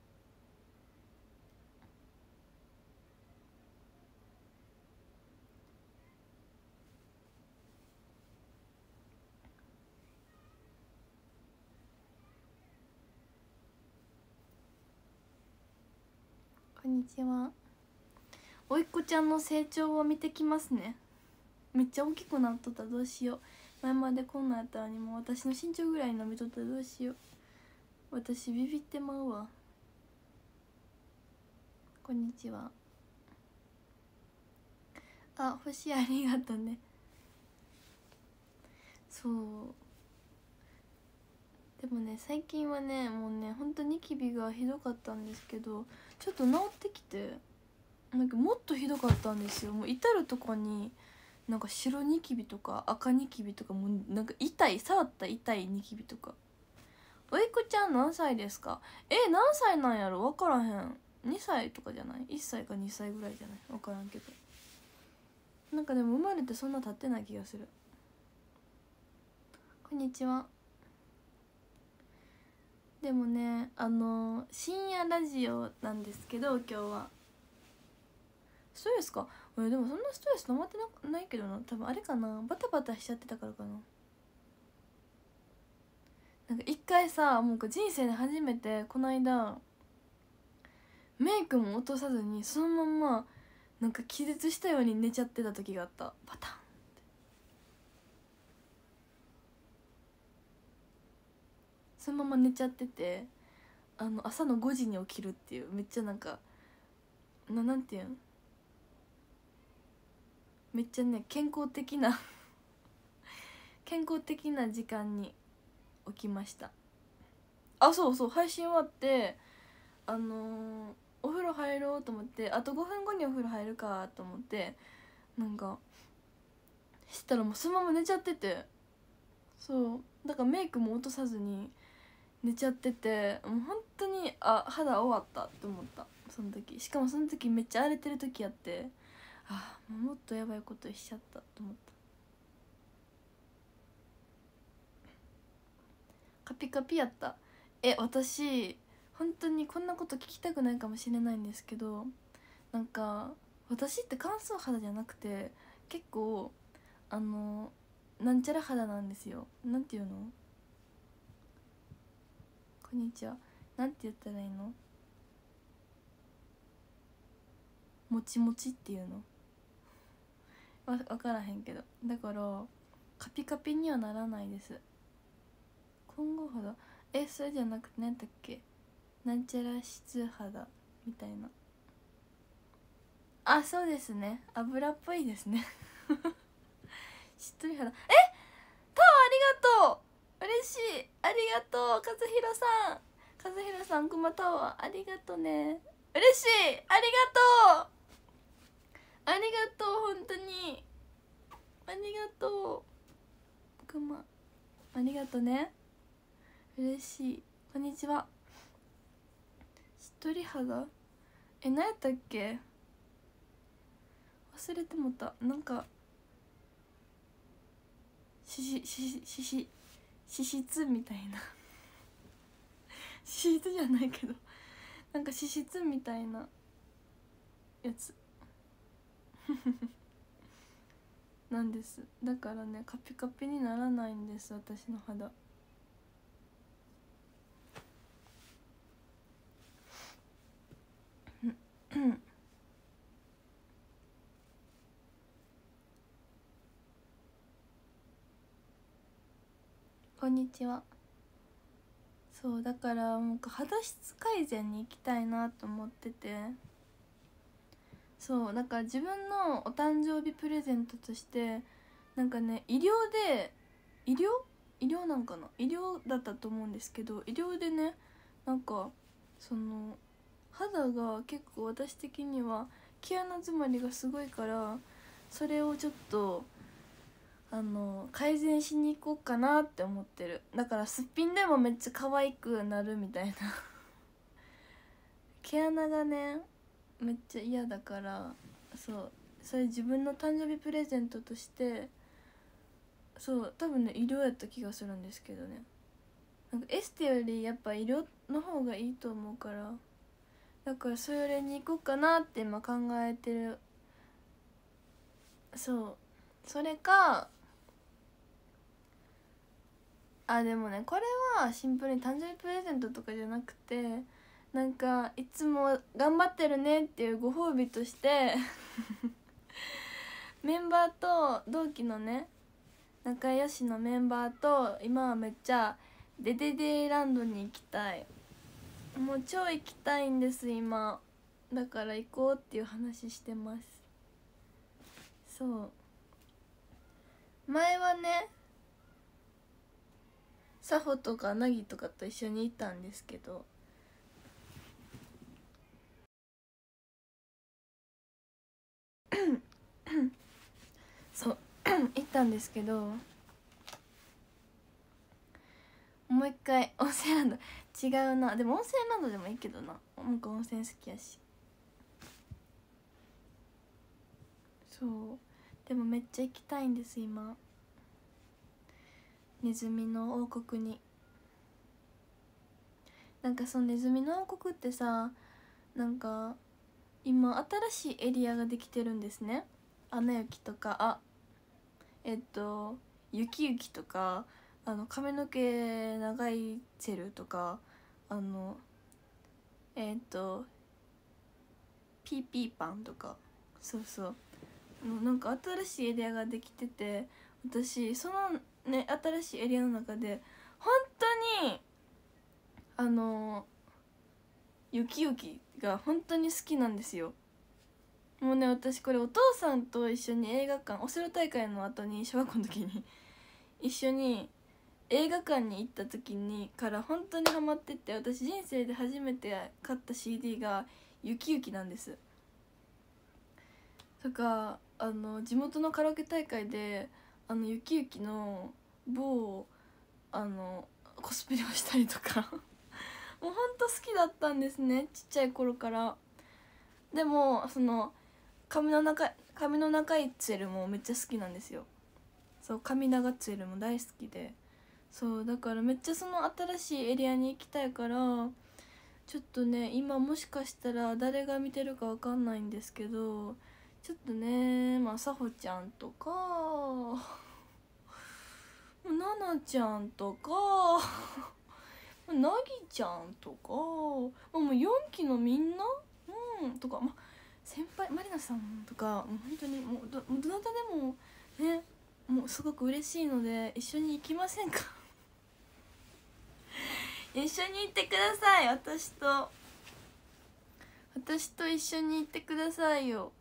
こんにちは。おいっ子ちゃんの成長を見てきますね。めっちゃ大きくなっとった。どうしよう。前までこんなんやったのに、もう私の身長ぐらいに伸びとったらどうしよう。私ビビってまうわ。こんにちは。あ、星ありがとうね。そうでもね、最近はね、もうね、ほんとニキビがひどかったんですけど、ちょっと治ってきて、なんかもっとひどかったんですよ。もう至るとこになんか白ニキビとか赤ニキビとかもうなんか痛い、触った痛いニキビとか。おいくちゃん何歳ですか？何歳なんやろ分からへん。2歳とかじゃない？ 1 歳か2歳ぐらいじゃない？分からんけど、なんかでも生まれてそんな経ってない気がする。こんにちは。でもね、深夜ラジオなんですけど、今日はストレスか。でもそんなストレス溜まってないけどな。多分あれかな、バタバタしちゃってたからかな。なんか一回さ、もう人生で初めてこの間メイクも落とさずにそのまんまなんか気絶したように寝ちゃってた時があった。パタンって。そのまま寝ちゃってて、朝の5時に起きるっていう、めっちゃなんかなんていうん、めっちゃね健康的な健康的な時間に起きました。あ、そうそう、配信終わってお風呂入ろうと思って、あと5分後にお風呂入るかと思って、なんかしたらもうそのまま寝ちゃってて、そうだからメイクも落とさずに寝ちゃってて、もう本当に肌終わったって思った。その時、しかもその時めっちゃ荒れてる時やって、もっとやばいことしちゃったと思った。カピカピやった。私本当にこんなこと聞きたくないかもしれないんですけど、なんか私って乾燥肌じゃなくて結構なんちゃら肌なんですよ。なんていうの、こんにちは、なんて言ったらいいの、もちもちっていうの、分からへんけど、だからカピカピにはならないです。混合肌、それじゃなくて何だっけ、なんちゃら質肌みたいな。そうですね、油っぽいですねしっとり肌。タオありがとう、嬉しい、ありがとう和弘さん。和弘さんくまタオありがとね、嬉しい、ありがとう、ありがとう、本当にありがとうくま、ありがとね、嬉しい。こんにちは。しっとり肌、何やったっけ、忘れてもた。なんか脂質みたいな脂質じゃないけど、なんか脂質みたいなやつなんです。だからねカピカピにならないんです、私の肌。こんにちは。そうだからもう肌質改善に行きたいなと思ってて、そうだから自分のお誕生日プレゼントとしてなんかね、医療なんかな、医療だったと思うんですけど、医療でね、なんかその肌が結構私的には毛穴詰まりがすごいから、それをちょっと改善しに行こうかなって思ってる。だからすっぴんでもめっちゃ可愛くなるみたいな毛穴がねめっちゃ嫌だから、それ自分の誕生日プレゼントとして、多分ね医療やった気がするんですけどね、なんかエステよりやっぱ医療の方がいいと思うから、だからそれに行こうかなって今考えてる。それか、でもねこれはシンプルに誕生日プレゼントとかじゃなくて、なんかいつも頑張ってるねっていうご褒美としてメンバーと同期のね仲良しのメンバーと今はめっちゃデデデランドに行きたい。もう超行きたいんです今。だから行こうっていう話してます。前はねサホとかナギとかと一緒に行ったんですけど、 行ったんですけど、もう一回温泉ランド違うな。でも温泉ランドでもいいけどな、なんか温泉好きやし。そうでもめっちゃ行きたいんです今、ネズミの王国に。なんかそのネズミの王国ってさ、なんか今新しいエリアができてるんですね。アナ雪とかゆきゆきとか、髪の毛長いチェルとか、ピーピーパンとか、そうそう、なんか新しいエリアができてて、私そのね新しいエリアの中で本当にゆきゆきが本当に好きなんですよ。もうね、私これお父さんと一緒に映画館、オセロ大会の後に小学校の時に一緒に映画館に行った時にから本当にハマってて、私人生で初めて買った CD がゆきゆきなんです。とか地元のカラオケ大会でゆきゆきの某コスプレをしたりとかもうほんと好きだったんですね、ちっちゃい頃から。でもその髪の長いツェルもめっちゃ好きなんですよ。そう、髪長ツェルも大好きで、そうだからめっちゃその新しいエリアに行きたいから、ちょっとね今もしかしたら誰が見てるかわかんないんですけど、ちょっとね、まあさほちゃんとかななちゃんとかなぎちゃんとか、もう4期のみんな、とか、先輩マリナさんとか、もう本当にもうどなたでもね、もうすごく嬉しいので一緒に行きませんか一緒に行ってください。私と一緒に行ってくださいよ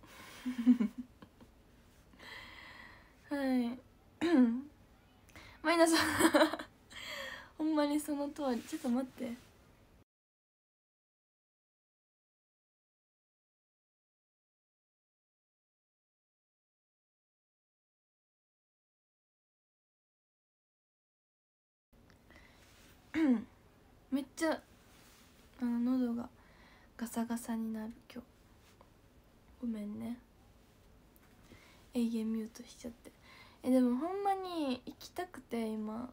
はいマリナさんほんまにその通り。ちょっと待って、めっちゃ喉がガサガサになる今日、ごめんね、永遠ミュートしちゃって。でもほんまに行きたくて今。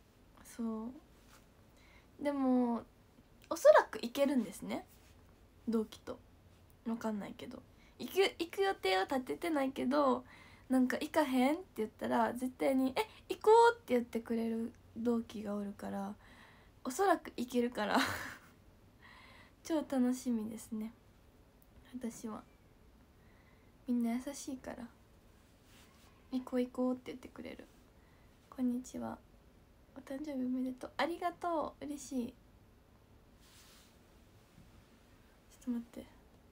そうでもおそらく行けるんですね、同期と。分かんないけど、行く予定は立ててないけど、なんか行かへんって言ったら絶対に行こうって言ってくれる同期がおるから、おそらく行けるから超楽しみですね。私はみんな優しいから行こう行こうって言ってくれる。こんにちは、お誕生日おめでとう。ありがとう、嬉しい。ちょっと待って、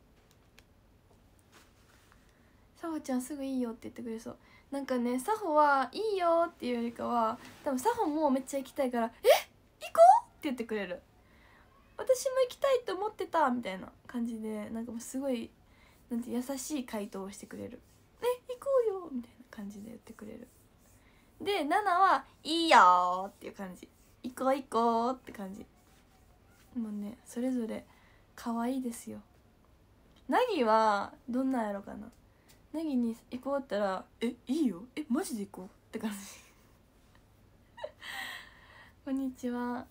さほちゃんすぐいいよって言ってくれそう。なんかね、さほはいいよっていうよりかは、多分さほもめっちゃ行きたいから、行こうって言ってくれる。私も行きたいと思ってたみたいな感じで、なんかもうすごいなんて優しい回答をしてくれる。行こうよみたいな感じで言ってくれる。でナナはいいよっていう感じ、行こう行こうって感じ。もうね、それぞれ可愛いですよ。ナギはどんなんやろかな。ナギに行こうって言ったらいいよ、マジで行こうって感じこんにちは。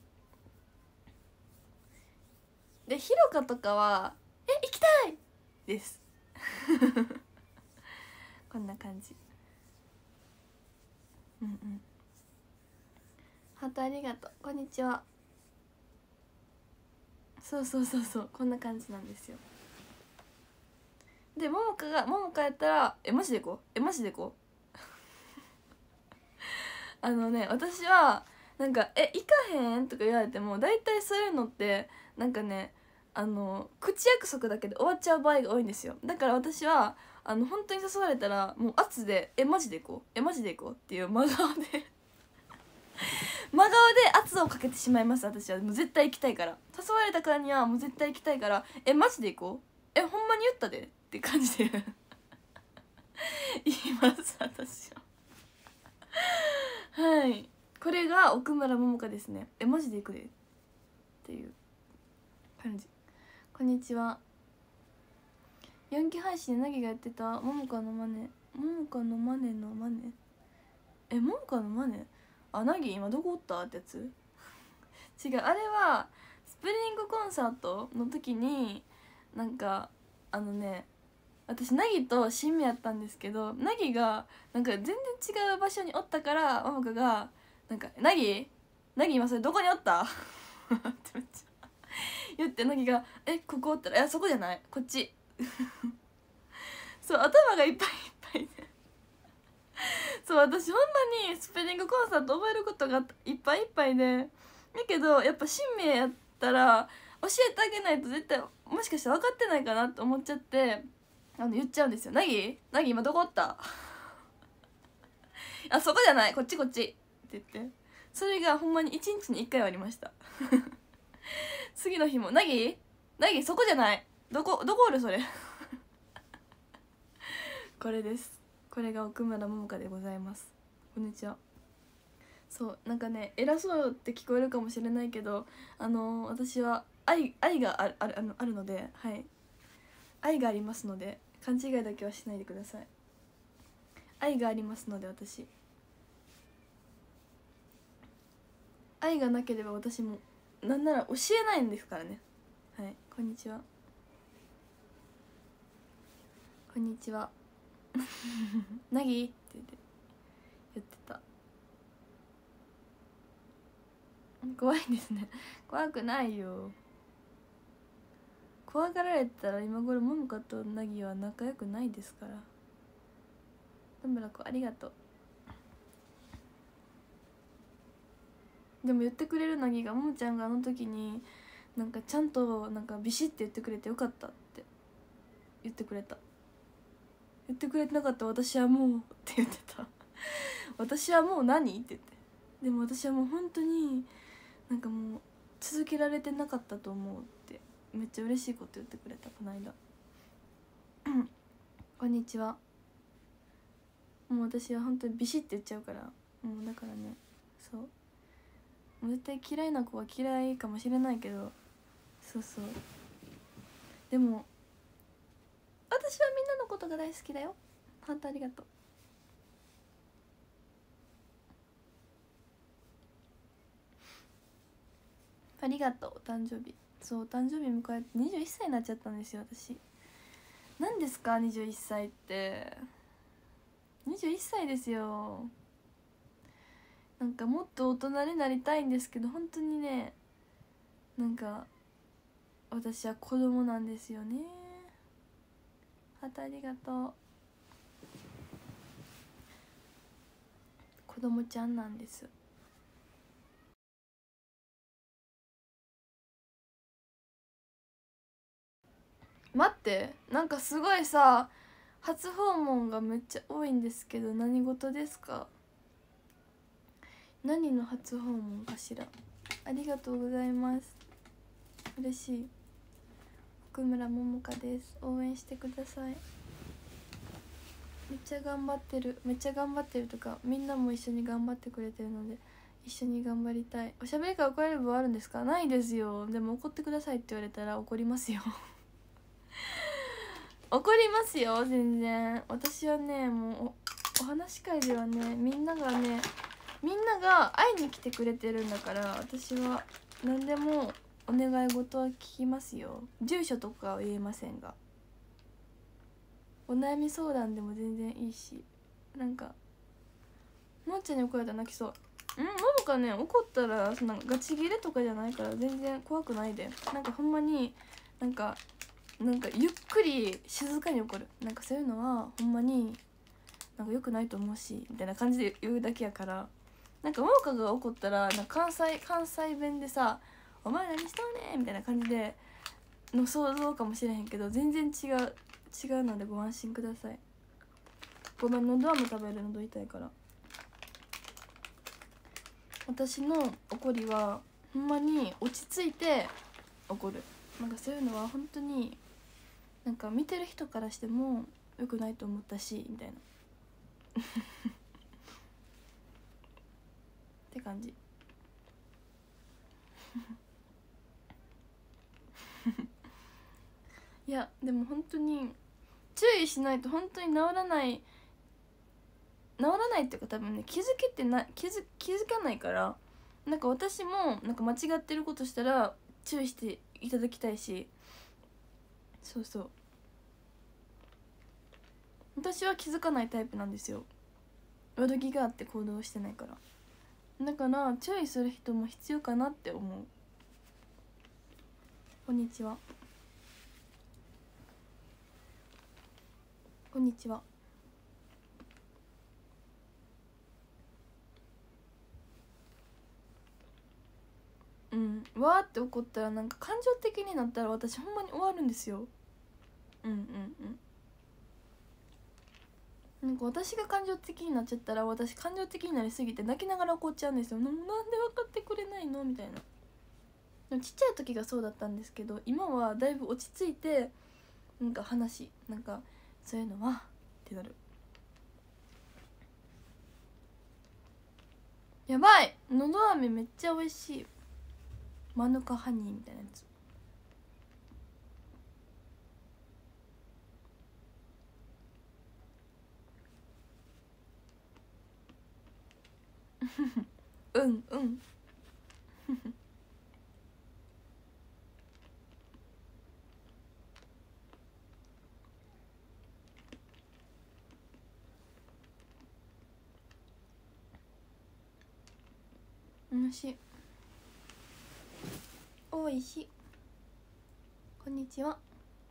でひろかとかは行きたいですこんな感じ。ハートありがとう、こんにちは。そうこんな感じなんですよ。でももかやったらマジで行こうマジで行こう私はなんか行かへんとか言われても大体そういうのってなんかね口約束だけで終わっちゃう場合が多いんですよ。だから私は本当に誘われたらもう圧でマジで行こうマジで行こうっていう真顔で圧をかけてしまいます。私はもう絶対行きたいから、誘われたからにはもう絶対行きたいからマジで行こうほんまに言ったでって感じで言います私は。 はい、これが奥村桃香ですね。マジでいくでっていう感じ。こんにちは。4期配信でナギがやってた桃香のマネ、桃香のマネのマネ、桃香のマネ、ナギ今どこおったってやつ違う、あれはスプリングコンサートの時になんか私ナギと親身やったんですけど、ナギがなんか全然違う場所におったから、マモカがなんかナギ今それどこにおったってめっちゃ言って、ナギがここおったら、いやそこじゃない、こっちそう、頭がいっぱいいっぱいでそう、私ほんまにスプリングコンサート覚えることがいっぱいいっぱいで、だけどやっぱ親身やったら教えてあげないと絶対もしかして分かってないかなって思っちゃって、言っちゃうんですよ。ナギ今どこおったそこじゃない、こっちこっちって言って、それがほんまに1日に1回はありました次の日もナギそこじゃない、どこおるそれこれです。これが奥村桃香でございます。こんにちは。そうなんかね、偉そうって聞こえるかもしれないけど、私は愛があるので、はい、愛がありますので勘違いだけはしないでください。愛がありますので、私愛がなければ私もなんなら教えないんですからね。はい、こんにちは。こんにちはなぎって言ってた。怖いですね。怖くないよ。怖がられたら今頃ももかとなぎは仲良くないですから。田村子ありがとう。でも言ってくれるなぎが、ももちゃんがあの時になんかちゃんとなんかビシッて言ってくれてよかったって言ってくれた。言ってくれてなかった私はもうって言ってた私はもう何って言って、でも私はもう本当になんかもう続けられてなかったと思うってめっちゃ嬉しいこと言ってくれた、この間こんにちは。もう私は本当にビシッて言っちゃうから、もうだからね、そう絶対嫌いな子は嫌いかもしれないけど、そうそう、でも私はみんなのことが大好きだよ。本当ありがとう。ありがとう。お誕生日、そう、お誕生日迎えて21歳になっちゃったんですよ私。何ですか21歳って。21歳ですよ。なんかもっと大人になりたいんですけど、本当にね、なんか私は子供なんですよね。ありがとう。子供ちゃんなんです。待って、なんかすごいさ、初訪問がめっちゃ多いんですけど、何事ですか？何の初訪問かしら。ありがとうございます。嬉しい。奥村桃香です。応援してください。めっちゃ頑張ってる、めっちゃ頑張ってるとか、みんなも一緒に頑張ってくれてるので一緒に頑張りたい。おしゃべりから怒られる部分あるんですか？ないですよ。でも怒ってくださいって言われたら怒りますよ怒りますよ、全然。私はね、もう お話し会ではね、みんなが会いに来てくれてるんだから、私は何でもお願い事は聞きますよ。住所とかは言えませんが、お悩み相談でも全然いいし。なんかもっちゃんに怒られたら泣きそう。ももかね、怒ったらそんなガチギレとかじゃないから全然怖くないで。なんかほんまになんかゆっくり静かに怒る。なんかそういうのはほんまになんか良くないと思うしみたいな感じで言うだけやから。なんかももかが怒ったらなんか関西弁でさ「お前何しとんねん」みたいな感じでの想像かもしれへんけど、全然違うのでご安心ください。ごめん、喉飴食べる、喉痛いから。私の怒りはほんまに落ち着いて怒る。なんかそういうのは本当になんか見てる人からしても良くないと思ったしみたいなて感じいやでも本当に注意しないと本当に治らないっていうか、多分ね気づかないから、なんか私もなんか間違ってることしたら注意していただきたいし、そうそう、私は気づかないタイプなんですよ。悪気があって行動してないから。だから注意する人も必要かなって思う。こんにちは。こんにちは。わーって怒ったら、なんか感情的になったら私ほんまに終わるんですよ。なんか私が感情的になっちゃったら、私感情的になりすぎて泣きながら怒っちゃうんですよ。なんで分かってくれないのみたいな。でもちっちゃい時がそうだったんですけど、今はだいぶ落ち着いて、なんかなんかそういうのはってなる。やばい、のど飴めっちゃ美味しい。マヌカハニーみたいなやつ。うん美味しい。おいしい。こんにちは。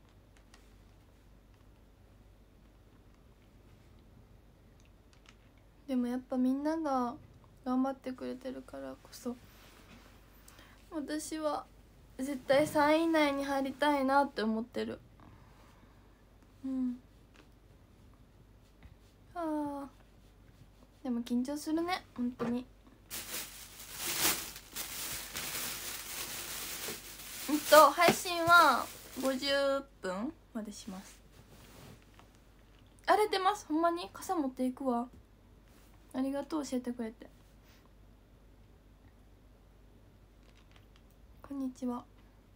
でもやっぱみんなが頑張ってくれてるからこそ、私は絶対3位以内に入りたいなって思ってる。あーでも緊張するね本当に。配信は50分までします。荒れてます、ほんまに。傘持っていくわ。ありがとう教えてくれて。こんにちは。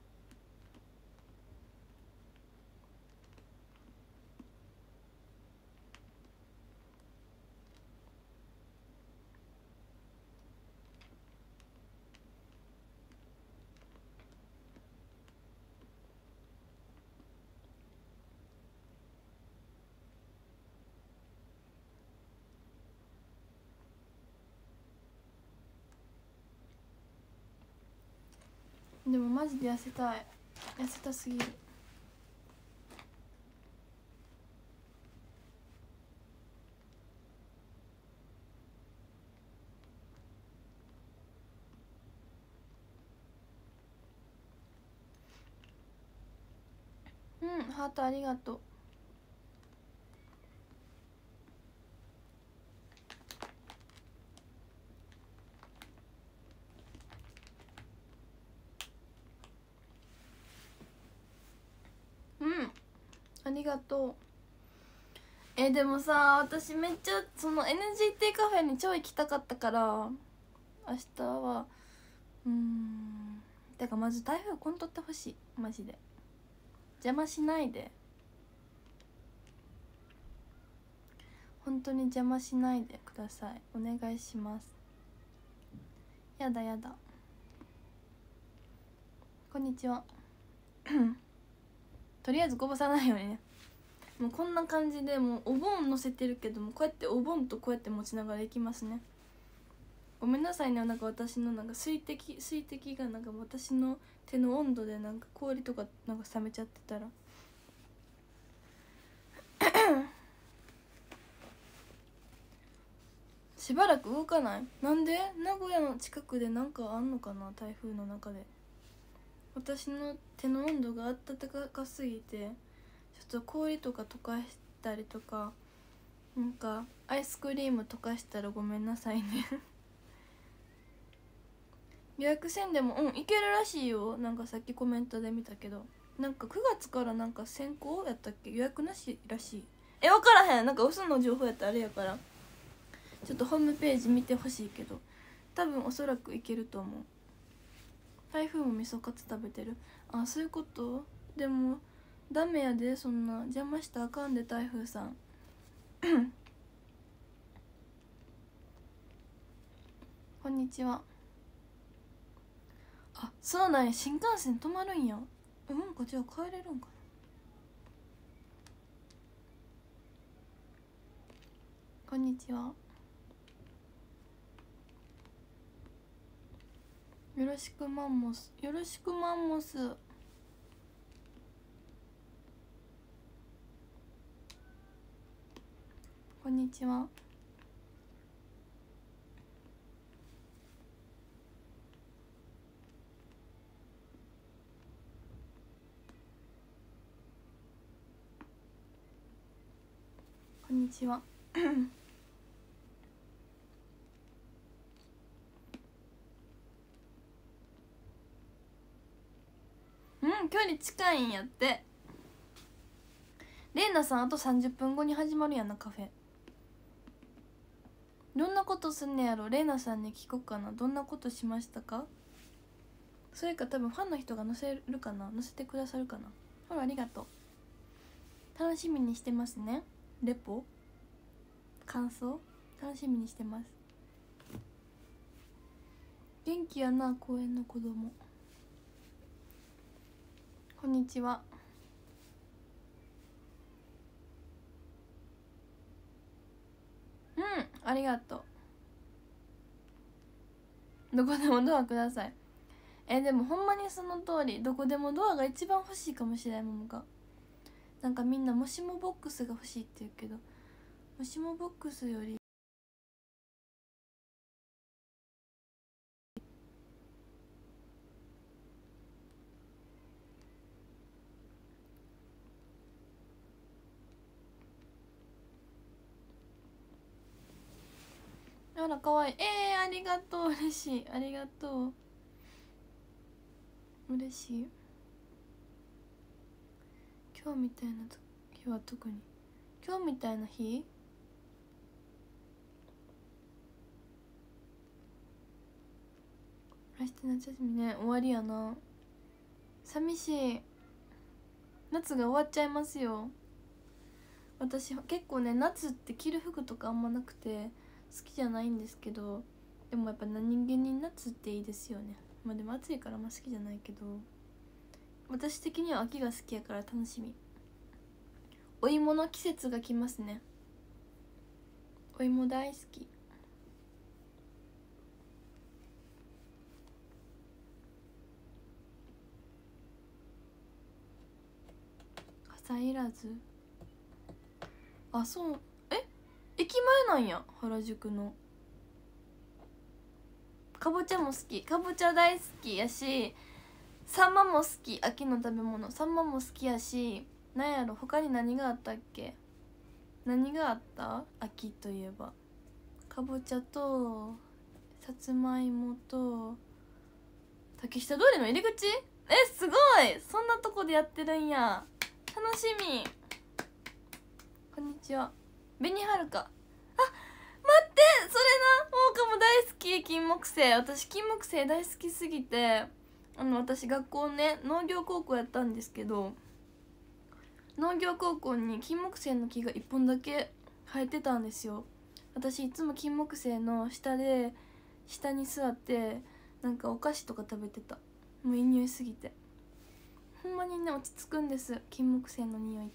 でもマジで痩せたい。痩せたすぎる。ハートありがとう。ありがとう。でもさ、私めっちゃその NGT カフェに超行きたかったから、明日はてかまず台風来んとってほしい。マジで邪魔しないで、本当に邪魔しないでください。お願いします。やだ。こんにちは。とりあえずこぼさないようにね。もうこんな感じで、もうお盆乗せてるけども、こうやってお盆とこうやって持ちながら行きますね。ごめんなさいね、なんか私のなんか水滴がなんか私の手の温度でなんか氷とかなんか冷めちゃってたらしばらく動かない。なんで？名古屋の近くでなんかあんのかな、台風の中で。私の手の温度が暖かすぎて、ちょっと氷とか溶かしたりとか、なんかアイスクリーム溶かしたらごめんなさいね。予約せんでもいけるらしいよ。なんかさっきコメントで見たけど、なんか9月からなんか先行やったっけ、予約なしらしい。分からへん、なんか嘘の情報やったらあれやから、ちょっとホームページ見てほしいけど、 多分おそらくいけると思う。台風も味噌カツ食べてる。あ、そういうこと。でもダメやで、そんな邪魔したらあかんで、台風さんこんにちは。あ、そうなんや、新幹線止まるんや。うんか、じゃあ帰れるんかな。こんにちは。よろしくマンモス、よろしくマンモス。こんにちは。こんにちはうん、距離近いんやって。レイナさんあと30分後に始まるやんな、カフェ。どんなことすんねやろ。レイナさんに聞こうかな。どんなことしましたか。それか多分ファンの人が載せるかな、載せてくださるかな。ほら、ありがとう。楽しみにしてますね。レポ感想楽しみにしてます。元気やな、公園の子供。こんにちは。うん、ありがとう。どこでもドアください。でもほんまにその通り、どこでもドアが一番欲しいかもしれん。ももがなんかみんなもしもボックスが欲しいって言うけど、もしもボックスよりあらかわいい。ありがとう。嬉しい、ありがとう。嬉しい。今日みたいな日は特に。今日みたいな日、明日夏休みね。終わりやな。寂しい。夏が終わっちゃいますよ。私結構ね、夏って着る服とかあんまなくて好きじゃないんですけど、でもやっぱ何気に夏っていいですよね。まあでも暑いからあんま好きじゃないけど、私的には秋が好きやから楽しみ。お芋の季節が来ますね。お芋大好き。傘いらず。あ、そう。駅前なんや、原宿の。かぼちゃも好き、かぼちゃ大好きやし、サンマも好き。秋の食べ物サンマも好きやし、なんやろ他に何があったっけ。何があった、秋といえば。かぼちゃとさつまいもと。竹下通りの入り口。すごい、そんなとこでやってるんや。楽しみ。こんにちは。紅はるか。あ、待って、それな、もうかも大好き。金木犀。私金木犀大好きすぎて、私学校ね、農業高校やったんですけど、農業高校に金木犀の木が1本だけ生えてたんですよ。私いつも金木犀の下に座ってなんかお菓子とか食べてた。もういい匂いすぎて。ほんまにね、落ち着くんです、金木犀の匂いって。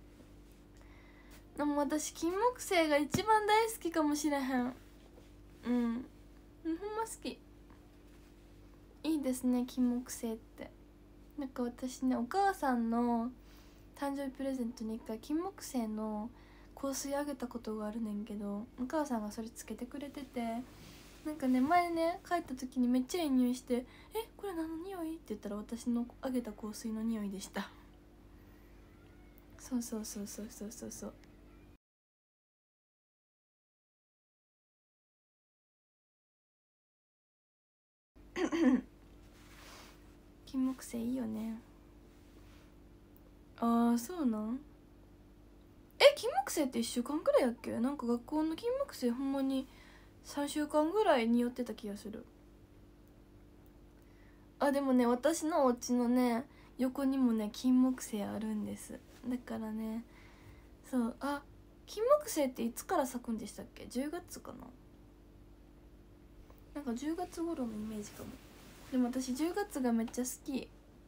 でも私金木犀が一番大好きかもしれへん。うん、ほんま好き。いいですね、金木犀って。なんか私ね、お母さんの誕生日プレゼントに1回金木犀の香水あげたことがあるねんけど、お母さんがそれつけてくれてて、なんかね、前ね帰った時にめっちゃいい匂いして「これ何の匂い?」って言ったら私のあげた香水の匂いでした。そうそうそうそうそうそうそう。金木犀いいよね。ああ、そうなん。金木犀って1週間くらいやっけ。なんか学校の金木犀ほんまに 3週間ぐらい匂ってた気がする。あ、でもね、私のお家のね横にもね金木犀あるんです。だからね、そう、あ、金木犀っていつから咲くんでしたっけ？ 10 月かな。なんか10月頃のイメージかも。でも私10月がめっちゃ好き。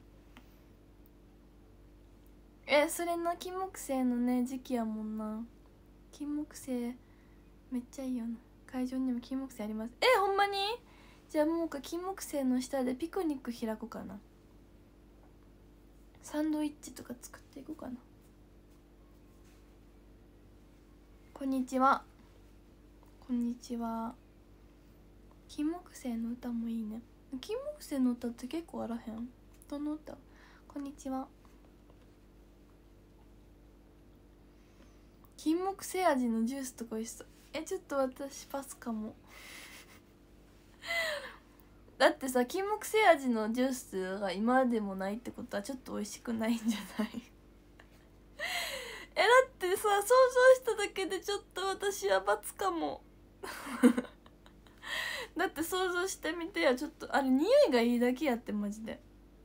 それな、金木犀のね時期やもんな。金木犀めっちゃいいよな。会場にも金木犀あります。ほんまに？じゃあもう金木犀の下でピクニック開こうかな。サンドイッチとか作っていこうかな。こんにちは。こんにちは。金木犀の歌もいいね。金木犀の歌って結構あらへん？どの歌？こんにちは。金木犀味のジュースとか美味しそう。ちょっと私パスかも。だってさ、金木犀味のジュースが今でもないってことはちょっと美味しくないんじゃない？だってさ、想像しただけでちょっと私は罰かも。だって想像してみてや。ちょっとあれ匂いがいいだけやって、マジで。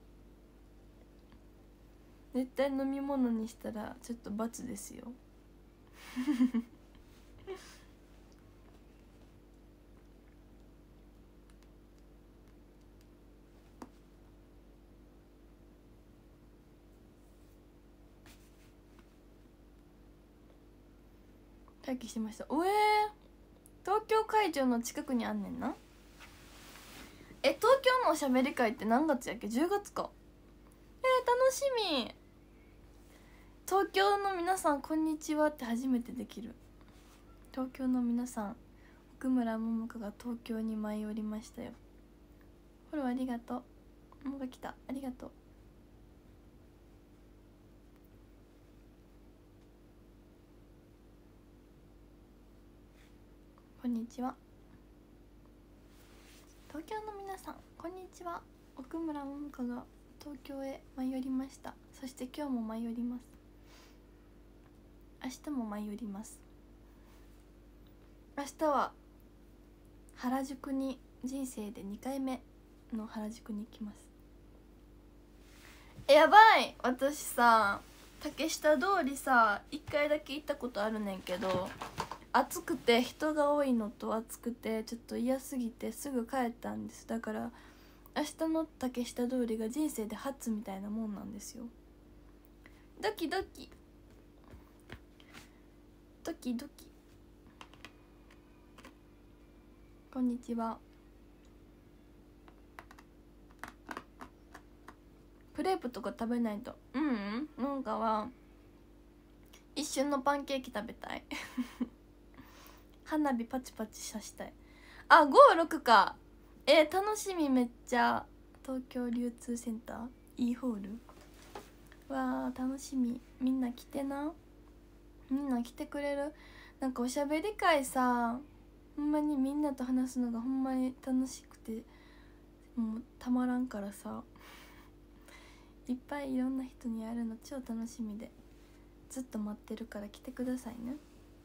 絶対飲み物にしたらちょっと罰ですよ。待機してました。東京会場の近くにあんねんな。東京のおしゃべり会って何月やっけ？ 10 月か。楽しみ。東京の皆さんこんにちはって初めてできる。東京の皆さん、奥村桃香が東京に舞い降りましたよ。フォローありがとう。もが来た、ありがとう。こんにちは。東京の皆さんこんにちは。奥村桃香が東京へ舞い降りました。そして今日も舞い降ります。明日も舞い降ります。明日は原宿に、人生で2回目の原宿に行きます。やばい。私さ、竹下通りさ1回だけ行ったことあるねんけど、暑くて人が多いのと暑くてちょっと嫌すぎてすぐ帰ったんです。だから明日の竹下通りが人生で初みたいなもんなんですよ。ドキドキドキドキ。こんにちは。クレープとか食べないと。なんかは一瞬のパンケーキ食べたい。花火パチパチさしたい。56か。楽しみ。めっちゃ東京流通センター E ホール。わー楽しみ。みんな来てな。みんな来てくれる？なんかおしゃべり会さ、ほんまにみんなと話すのがほんまに楽しくてもうたまらんからさ、いっぱいいろんな人に会えるの超楽しみで、ずっと待ってるから来てくださいね。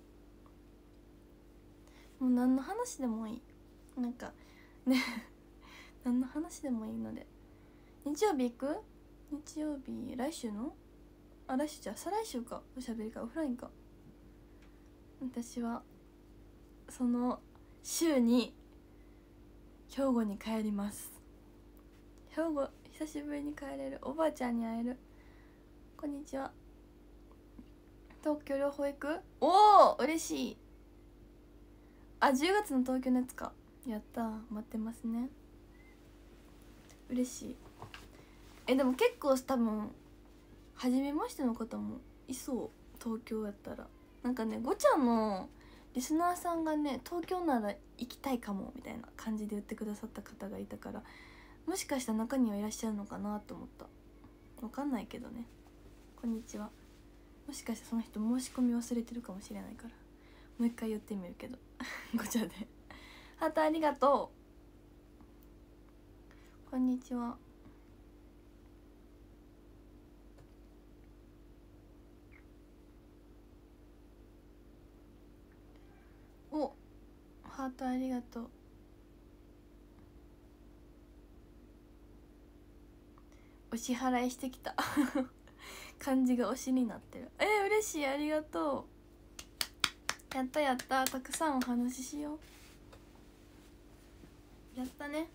もう何の話でもいい。なんかね何の話でもいいので。日曜日行く？日曜日、来週の？来週じゃ再来週か。おしゃべりかオフラインか。私はその週に兵庫に帰ります。兵庫久しぶりに帰れる。おばあちゃんに会える。こんにちは。東京両方行く？嬉しい。10月の東京のやつか。やったー、待ってますね。嬉しい。でも結構多分初めましての方もいそう。東京やったらなんかね、ごちゃのリスナーさんがね、東京なら行きたいかもみたいな感じで言ってくださった方がいたから、もしかしたら中にはいらっしゃるのかなと思った。わかんないけどね。こんにちは。もしかしてその人申し込み忘れてるかもしれないから、もう一回言ってみるけど。ごちゃでハートありがとう。こんにちは。ハハートありがとう。お支払いしてきた感じが推しになってる。嬉しい、ありがとう。やったやった、たくさんお話ししよう。やったね。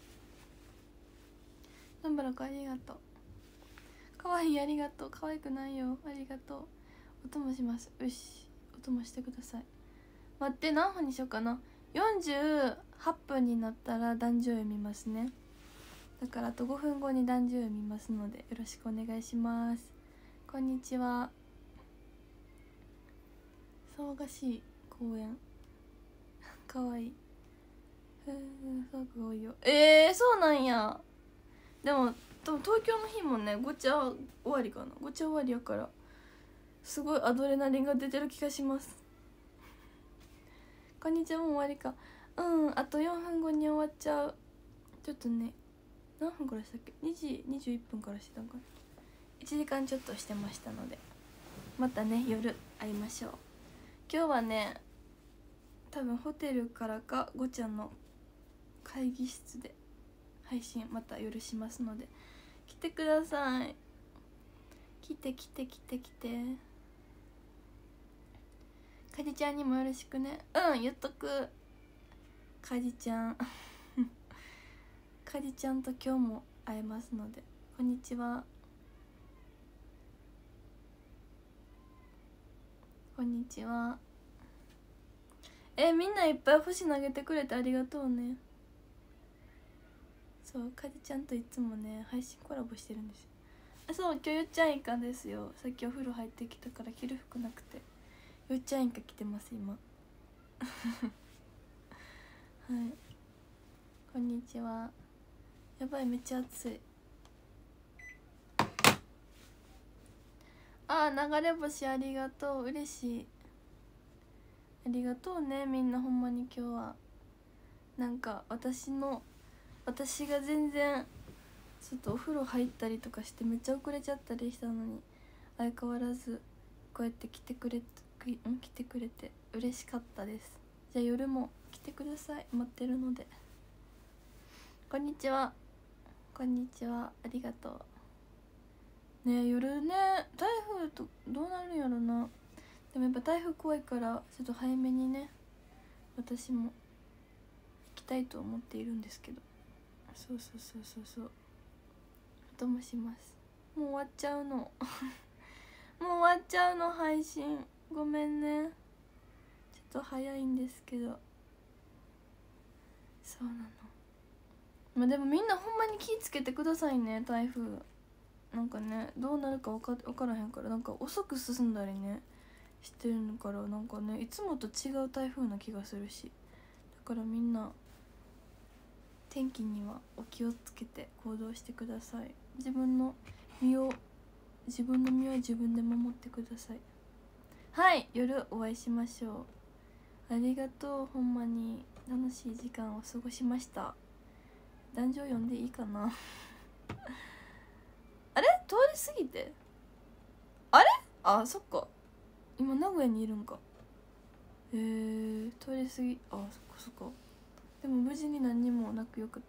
ナンバラくありがとう。かわいい、ありがとう。かわいくないよ、ありがとう。お供します。よし、お供してください。待って、何分にしようかな。48分になったら壇上読みますね。だからあと5分後に壇上読みますのでよろしくお願いします。こんにちは。騒がしい公園かわいい。騒が多いよ。そうなんや。でも多分東京の日もね、ごちゃ終わりかな。ごちゃ終わりやからすごいアドレナリンが出てる気がします。こんにちは。もう終わりか。あと4分後に終わっちゃう。ちょっとね、何分からしたっけ。2時21分からしてたんかな。1時間ちょっとしてましたので、またね夜会いましょう。今日はね多分ホテルからかごちゃんの会議室で配信また夜しますので来てください。来て来て来て来て。かじちゃんにもよろしくね。言っとく。かじちゃんかじちゃんと今日も会えますので。こんにちは。こんにちは。みんないっぱい星投げてくれてありがとうね。そう、かじちゃんといつもね配信コラボしてるんですよ。そう、今日よっちゃんいかんですよ。さっきお風呂入ってきたから着る服なくてよっちゃんいか着てます今はい、こんにちは。やばい、めっちゃ暑い。流れ星ありがとう。嬉しい、ありがとうね。みんなほんまに今日はなんか私が全然ちょっとお風呂入ったりとかしてめっちゃ遅れちゃったりしたのに相変わらずこうやって来てくれて嬉しかったです。じゃあ夜も来てください、待ってるので。こんにちは。こんにちは、ありがとうね。夜ね台風とどうなるんやろな。でもやっぱ台風怖いからちょっと早めにね私も行きたいと思っているんですけど。そうお供します。もう終わっちゃうのもう終わっちゃうの配信。ごめんね、ちょっと早いんですけど。そうなの。まあでもみんなほんまに気ぃつけてくださいね。台風なんかねどうなるか分からへんから、なんか遅く進んだりねしてるから、なんかねいつもと違う台風な気がするし、だからみんな天気にはお気をつけて行動してください。自分の身は自分で守ってください。はい、夜お会いしましょう。ありがとう。ほんまに楽しい時間を過ごしました。壇上読んでいいかなあれ通り過ぎてあれそっか、今名古屋にいるんか。通り過ぎ、そっか。でも無事に何にもなくよかった。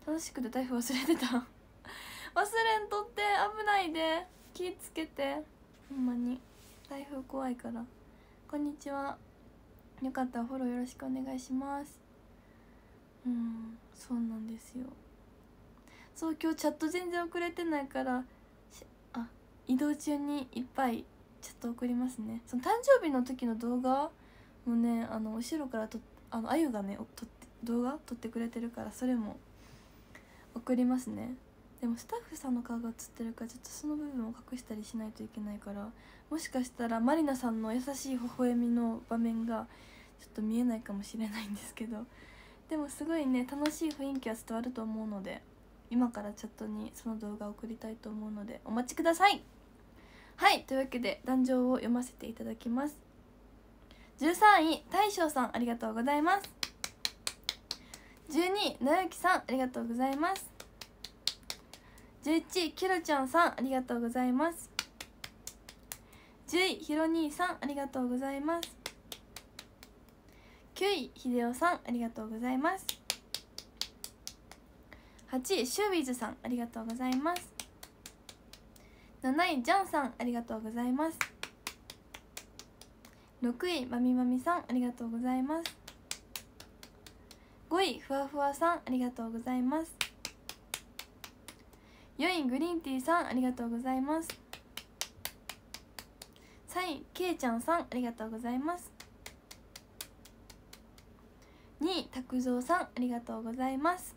楽しくて台風忘れてた忘れんとって、危ないで、気ぃつけて。ほんまに台風怖いから。こんにちは。よかったらフォローよろしくお願いします。そうなんですよ。そう今日チャット全然遅れてないから移動中にいっぱいチャット送りますね。その誕生日の時の動画もね後ろからあゆがね動画撮ってくれてるから、それも送りますね。でもスタッフさんの顔が映ってるからちょっとその部分を隠したりしないといけないから、もしかしたらまりなさんの優しい微笑みの場面がちょっと見えないかもしれないんですけど、でもすごいね楽しい雰囲気は伝わると思うので、今からチャットにその動画を送りたいと思うのでお待ちください。はい、というわけで壇上を読ませていただきます。13位大将さん、ありがとうございます。12位なゆきさん、ありがとうございます。11位きろちゃんさん、ありがとうございます。10位ひろにーさん、ありがとうございます。 9位秀夫さんありがとうございます。8位シューウィズさんありがとうございます。7位ジャンさんありがとうございます。6位まみまみさんありがとうございます。5位ふわふわさんありがとうございます。4位グリーンティーさんありがとうございます。3位けいちゃんさんありがとうございます。2位たくぞうさんありがとうございます。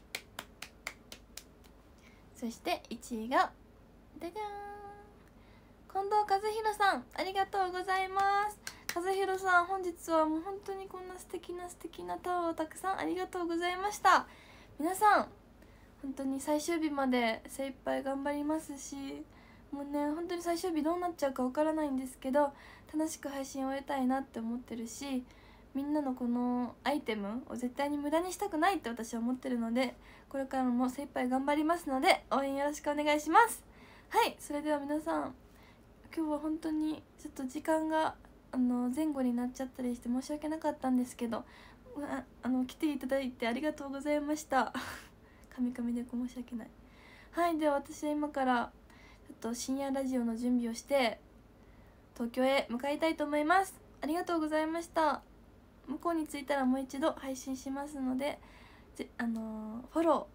そして1位がでじゃーん、近藤和弘さんありがとうございます。和弘さん、本日はもう本当にこんな素敵なタワーをたくさんありがとうございました。皆さん本当に最終日まで精一杯頑張りますし、もうね本当に最終日どうなっちゃうかわからないんですけど、楽しく配信を終えたいなって思ってるし、みんなのこのアイテムを絶対に無駄にしたくないって私は思ってるので、これからも精一杯頑張りますので応援よろしくお願いします。はい、それでは皆さん、今日は本当にちょっと時間が前後になっちゃったりして申し訳なかったんですけど、来ていただいてありがとうございましたカミカミで申し訳ない。はい、では私は今からちょっと深夜ラジオの準備をして東京へ向かいたいと思います。ありがとうございました。向こうに着いたらもう一度配信しますので、フォロ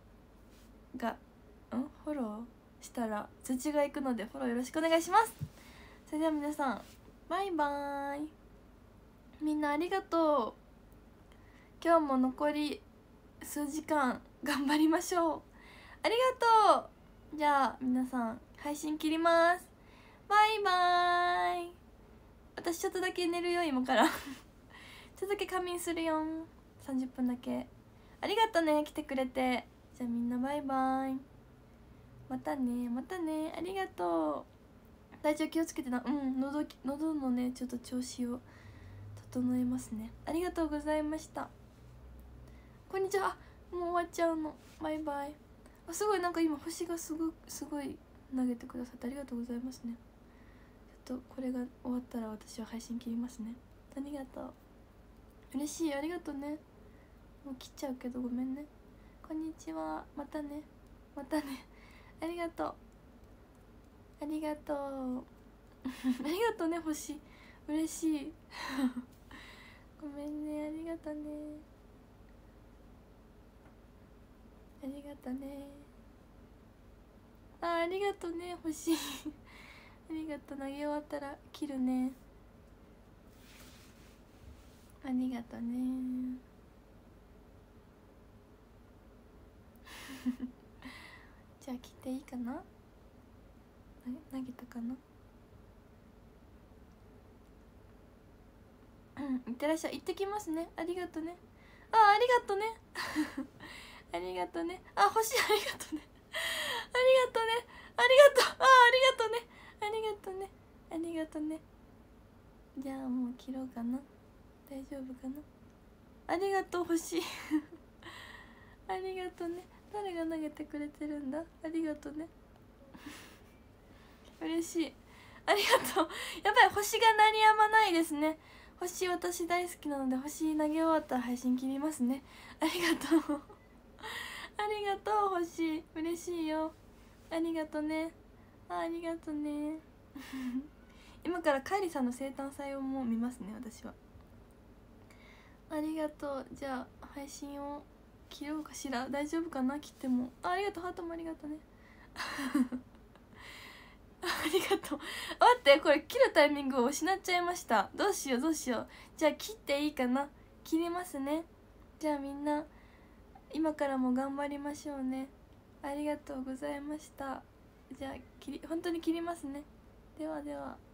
ーしたら通知が行くのでフォローよろしくお願いします。それでは皆さんバイバーイ。みんなありがとう。今日も残り数時間頑張りましょう。ありがとう。じゃあ皆さん配信切ります。バイバーイ。私ちょっとだけ寝るよ今からちょっとだけ仮眠するよ。30分だけ。ありがとね、来てくれて。じゃあみんなバイバイ。またねまたね、ありがとう。体調気をつけてな。喉のねちょっと調子を整えますね。ありがとうございました。こんにちは。もう終わっちゃうの。バイバイ。すごいなんか今星がすごい投げてくださってありがとうございますね。ちょっとこれが終わったら私は配信切りますね。ありがとう。嬉しい、ありがとうね。もう切っちゃうけどごめんね。こんにちは。またねまたね。ありがとうありがとうありがとうね星、嬉しいごめんね、ありがとねありがとね。ありがとね星ありがとう。投げ終わったら切るね。ありがとねじゃあ切っていいかな。投げたかな。いってらっしゃい。行ってきますね。ありがとね。ありがとねありがとね。星ありがとねありがとね。ありがとう。ありがとね。ありがとね。ありがとね。じゃあもう切ろうかな。大丈夫かな。ありがとう星ありがとね。誰が投げてくれてるんだ。ありがとね嬉しい。ありがとう。やっぱり星が鳴りやまないですね。星私大好きなので、星投げ終わったら配信切りますね。ありがとうありがとう星、嬉しいよ。ありがとね。ありがとね今からカイリさんの生誕祭をもう見ますね私は。ありがとう。じゃあ配信を切ろうかしら。大丈夫かな、切っても。ありがとう。ハートもありがとうねありがとう。待って、これ切るタイミングを失っちゃいました。どうしよう。じゃあ切っていいかな。切りますね。じゃあみんな今からも頑張りましょうね。ありがとうございました。じゃあ本当に切りますね。ではでは。